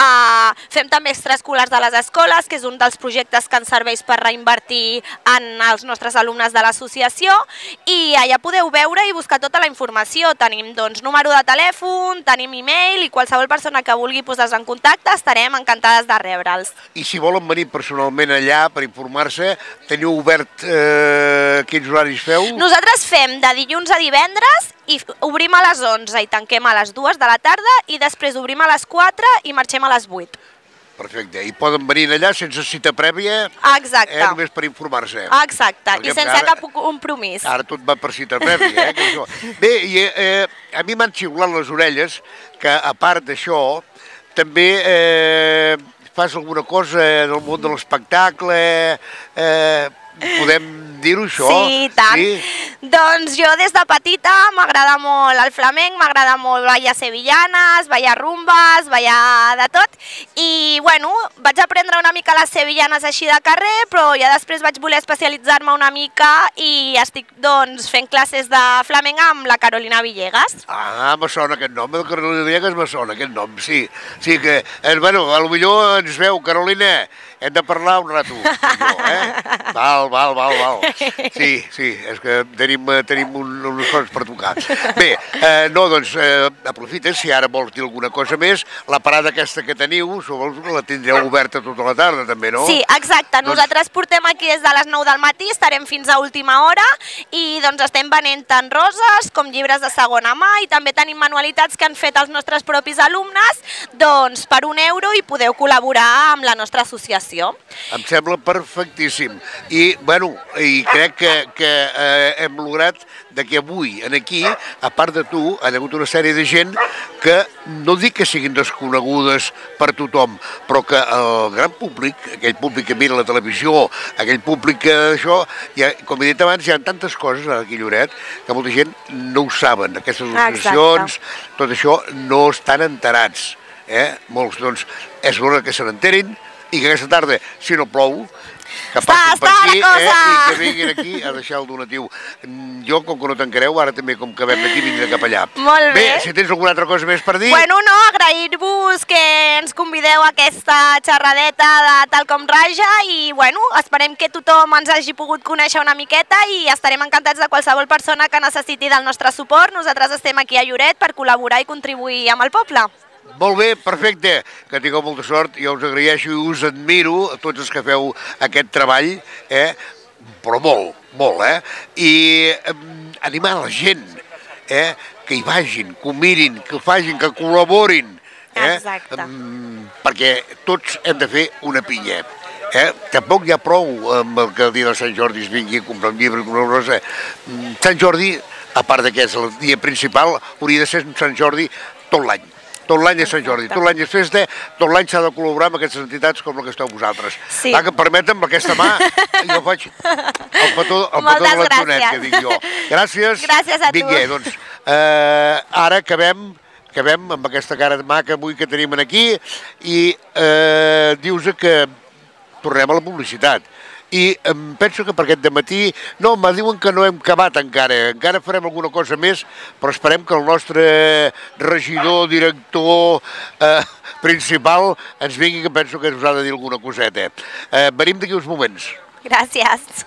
Fem també extraescolars de les escoles, que és un dels projectes que ens serveix per reinvertir en els nostres alumnes de l'associació i allà podeu veure i buscar tota la informació. Tenim doncs, número de telèfon, tenim e-mail i qualsevol persona que vulgui posar-se en contacte estarem encantades de rebre'ls. I si volen venir personalment allà per informar-se, teniu obert quins horaris feu? Nosaltres fem de dilluns a divendres i obrim a les 11 i tanquem a les 2 de la tarda i després obrim a les 4 i marxem a les 8. Perfecte. I poden venir allà sense cita prèvia? Exacte. Només per informar-se. Exacte. I sense cap compromís. Ara tot va per cita prèvia, Bé, i a mi m'han xiulat les orelles que, a part d'això, també fas alguna cosa en el món de l'espectacle, podem dir-ho, això? Sí, tant. Doncs jo des de petita m'agrada molt el flamenc, m'agrada molt ballar sevillanes, ballar rumbes, ballar de tot. I, bueno, vaig aprendre una mica les sevillanes així de carrer, però ja després vaig voler especialitzar-me una mica i estic, doncs, fent classes de flamenc amb la Carolina Villegas. Me sona aquest nom, de Carolina Villegas me sona aquest nom, sí. Sí que, bueno, potser ens veu, Carolina, hem de parlar un rato. Val. Sí, és que tenim unes coses per tocar. Bé, no, doncs, aprofita, si ara vols dir alguna cosa més, la parada aquesta que teniu, la tindreu oberta tota la tarda, també, no? Sí, exacte. Nosaltres portem aquí des de les 9 del matí, estarem fins a última hora i doncs estem venent tant roses com llibres de segona mà i també tenim manualitats que han fet els nostres propis alumnes doncs per €1 i podeu col·laborar amb la nostra associació. Em sembla perfectíssim. I, bueno, i crec que hem lograt que avui, aquí, a part de tu, hi ha hagut una sèrie de gent que, no dic que siguin desconegudes per tothom, però que el gran públic, aquell públic que mira la televisió, aquell públic que això, com he dit abans, hi ha tantes coses aquí a Lloret que molta gent no ho saben. Aquestes associacions, tot això, no estan enterats. Molts, doncs, és l'hora que se n'enterin i que aquesta tarda, si no plou, que passin per aquí i que vinguin aquí a deixar el donatiu. Jo, com que no tancareu, ara també, com que vam d'aquí, vindré cap allà. Molt bé. Bé, si tens alguna altra cosa més per dir... Bueno, no, agrair-vos que ens convideu a aquesta xerradeta de Tal com Raja i, bueno, esperem que tothom ens hagi pogut conèixer una miqueta i estarem encantats de qualsevol persona que necessiti del nostre suport. Nosaltres estem aquí a Lloret per col·laborar i contribuir amb el poble. Molt bé, perfecte, que tingueu molta sort, jo us agraeixo i us admiro a tots els que feu aquest treball, però molt, i animar la gent, que hi vagin, que ho mirin, que ho facin, que col·laborin, Exacte. perquè tots hem de fer una pinya. Tampoc hi ha prou amb el que el dia de Sant Jordi es vingui a comprar un llibre, una rosa. Sant Jordi, a part que és el dia principal, hauria de ser Sant Jordi tot l'any. Tot l'any és Sant Jordi, tot l'any és festa, tot l'any s'ha de col·laborar amb aquestes entitats com la que esteu vosaltres. Sí. Que permetem amb aquesta mà, jo faig el petó de l'Antonet, que dic jo. Gràcies. Gràcies a tu. Vinga, doncs, ara acabem amb aquesta cara maca avui que tenim aquí i dius que tornem a la publicitat. I penso que per aquest dematí, no, me diuen que no hem acabat encara farem alguna cosa més, però esperem que el nostre regidor, director principal ens vingui, que penso que ens ha de dir alguna coseta. Venim d'aquí uns moments. Gràcies.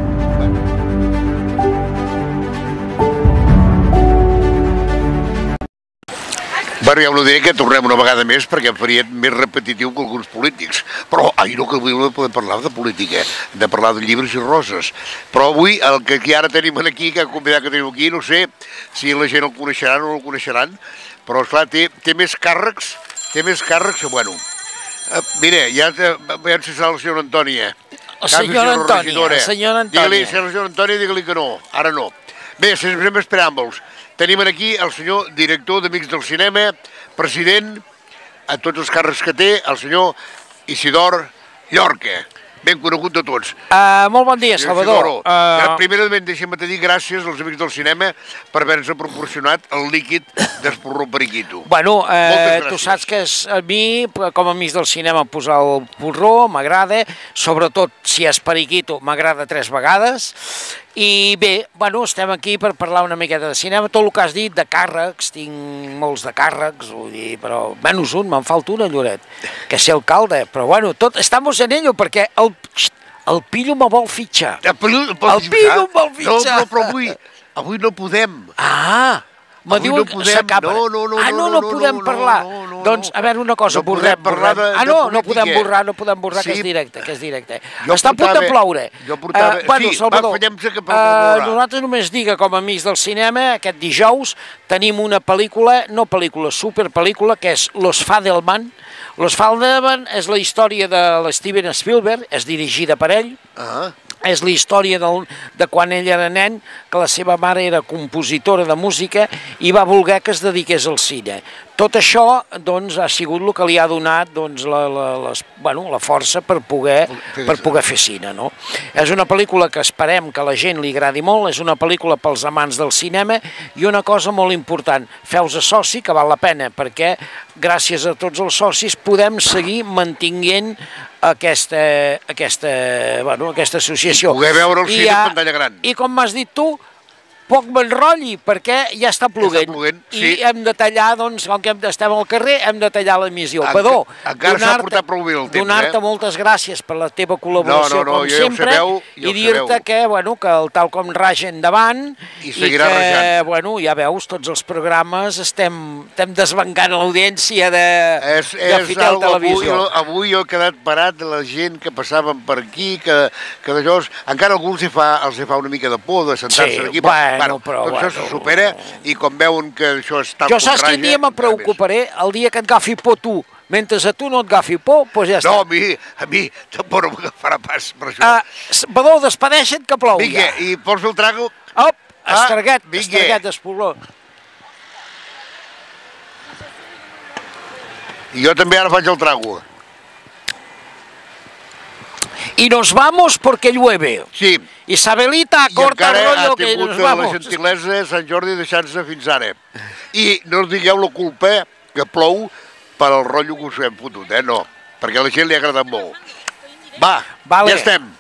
Bueno, ja ho diré que tornem una vegada més perquè em faria més repetitiu que alguns polítics. Però, no, que avui no podem parlar de política, hem de parlar de llibres i roses. Però avui, el que ara tenim aquí, que el convidat que tenim aquí, no sé si la gent el coneixeran o no el coneixeran, però, esclar, té més càrrecs, bueno. Mira, ja veiem si serà la senyora Antònia. La senyora Antònia. Digue-li, si és la senyora Antònia, digue-li que no, ara no. Bé, sense més preàmbuls. Tenim aquí el senyor director d'Amics del Cinema, president, a tots els càrrecs que té, el senyor Isidor Llorca, ben conegut de tots. Molt bon dia, Salvador. Primerament, deixa'm dir gràcies als Amics del Cinema per haver-nos proporcionat el líquid d'Esporró Periquito. Bueno, tu saps que a mi, com a Amics del Cinema, posar el porró m'agrada, sobretot si és periquito, m'agrada 3 vegades. I bé, bueno, estem aquí per parlar una miqueta de cinema. Tot el que has dit de càrrecs, tinc molts de càrrecs, vull dir, però menys un, me'n falta una, Lloret, que ser alcalde. Però bueno, tot, estamos en ello, perquè el pillo me vol fitxar. El pillo em vol fitxar. No, però avui no podem. Me diuen que s'acaba. No podem parlar. Doncs, a veure, una cosa, borrem. No podem borrar, que és directe, Està a punt de ploure. Bueno, Salvador, nosaltres només digue, com a Amics del Cinema, aquest dijous tenim una pel·lícula, superpel·lícula, que és Los Fabelmans. Los Fabelmans és la història de l'Steven Spielberg, és dirigida per ell. És la història de quan ell era nen, que la seva mare era compositora de música i va voler que es dediqués al cine. Tot això doncs, ha sigut el que li ha donat la força per poder fer cine. No? És una pel·lícula que esperem que a la gent li agradi molt, és una pel·lícula pels amants del cinema i una cosa molt important, feu-vos soci, que val la pena, perquè gràcies a tots els socis podem seguir mantinguent aquesta associació. I poder veure el cine en pantalla gran. I com m'has dit tu, poc m'enrotlli, perquè ja està ploguent. I hem de tallar, doncs, com que estem al carrer, hem de tallar l'emissió. Padó, donar-te moltes gràcies per la teva col·laboració, com sempre, i dir-te que el tal com raja endavant, i que, ja veus, tots els programes estem desbancant l'audiència de Fitel Televisió. Avui jo he quedat parat de la gent que passaven per aquí, que d'allò, encara alguns els fa una mica de por de sentar-se aquí, però això se supera i com veuen que això està... Jo saps quin dia me preocuparé? El dia que et agafi por tu. Mentre a tu no et agafi por, doncs ja està. No, a mi tampoc no m'agafarà pas per això. Badó, despedeixa't que plou ja. Vinga, i pots fer el trago? Estraguet d'espoló. I jo també ara faig el trago. Y nos vamos porque llueve. Sí. Isabelita, corta el rollo que nos vamos. I encara ha tingut la gentilesa de Sant Jordi deixant-se fins ara. I no us digueu la culpa que plou per al rotllo que us hem fotut, no, perquè a la gent li ha agradat molt. Va, ja estem.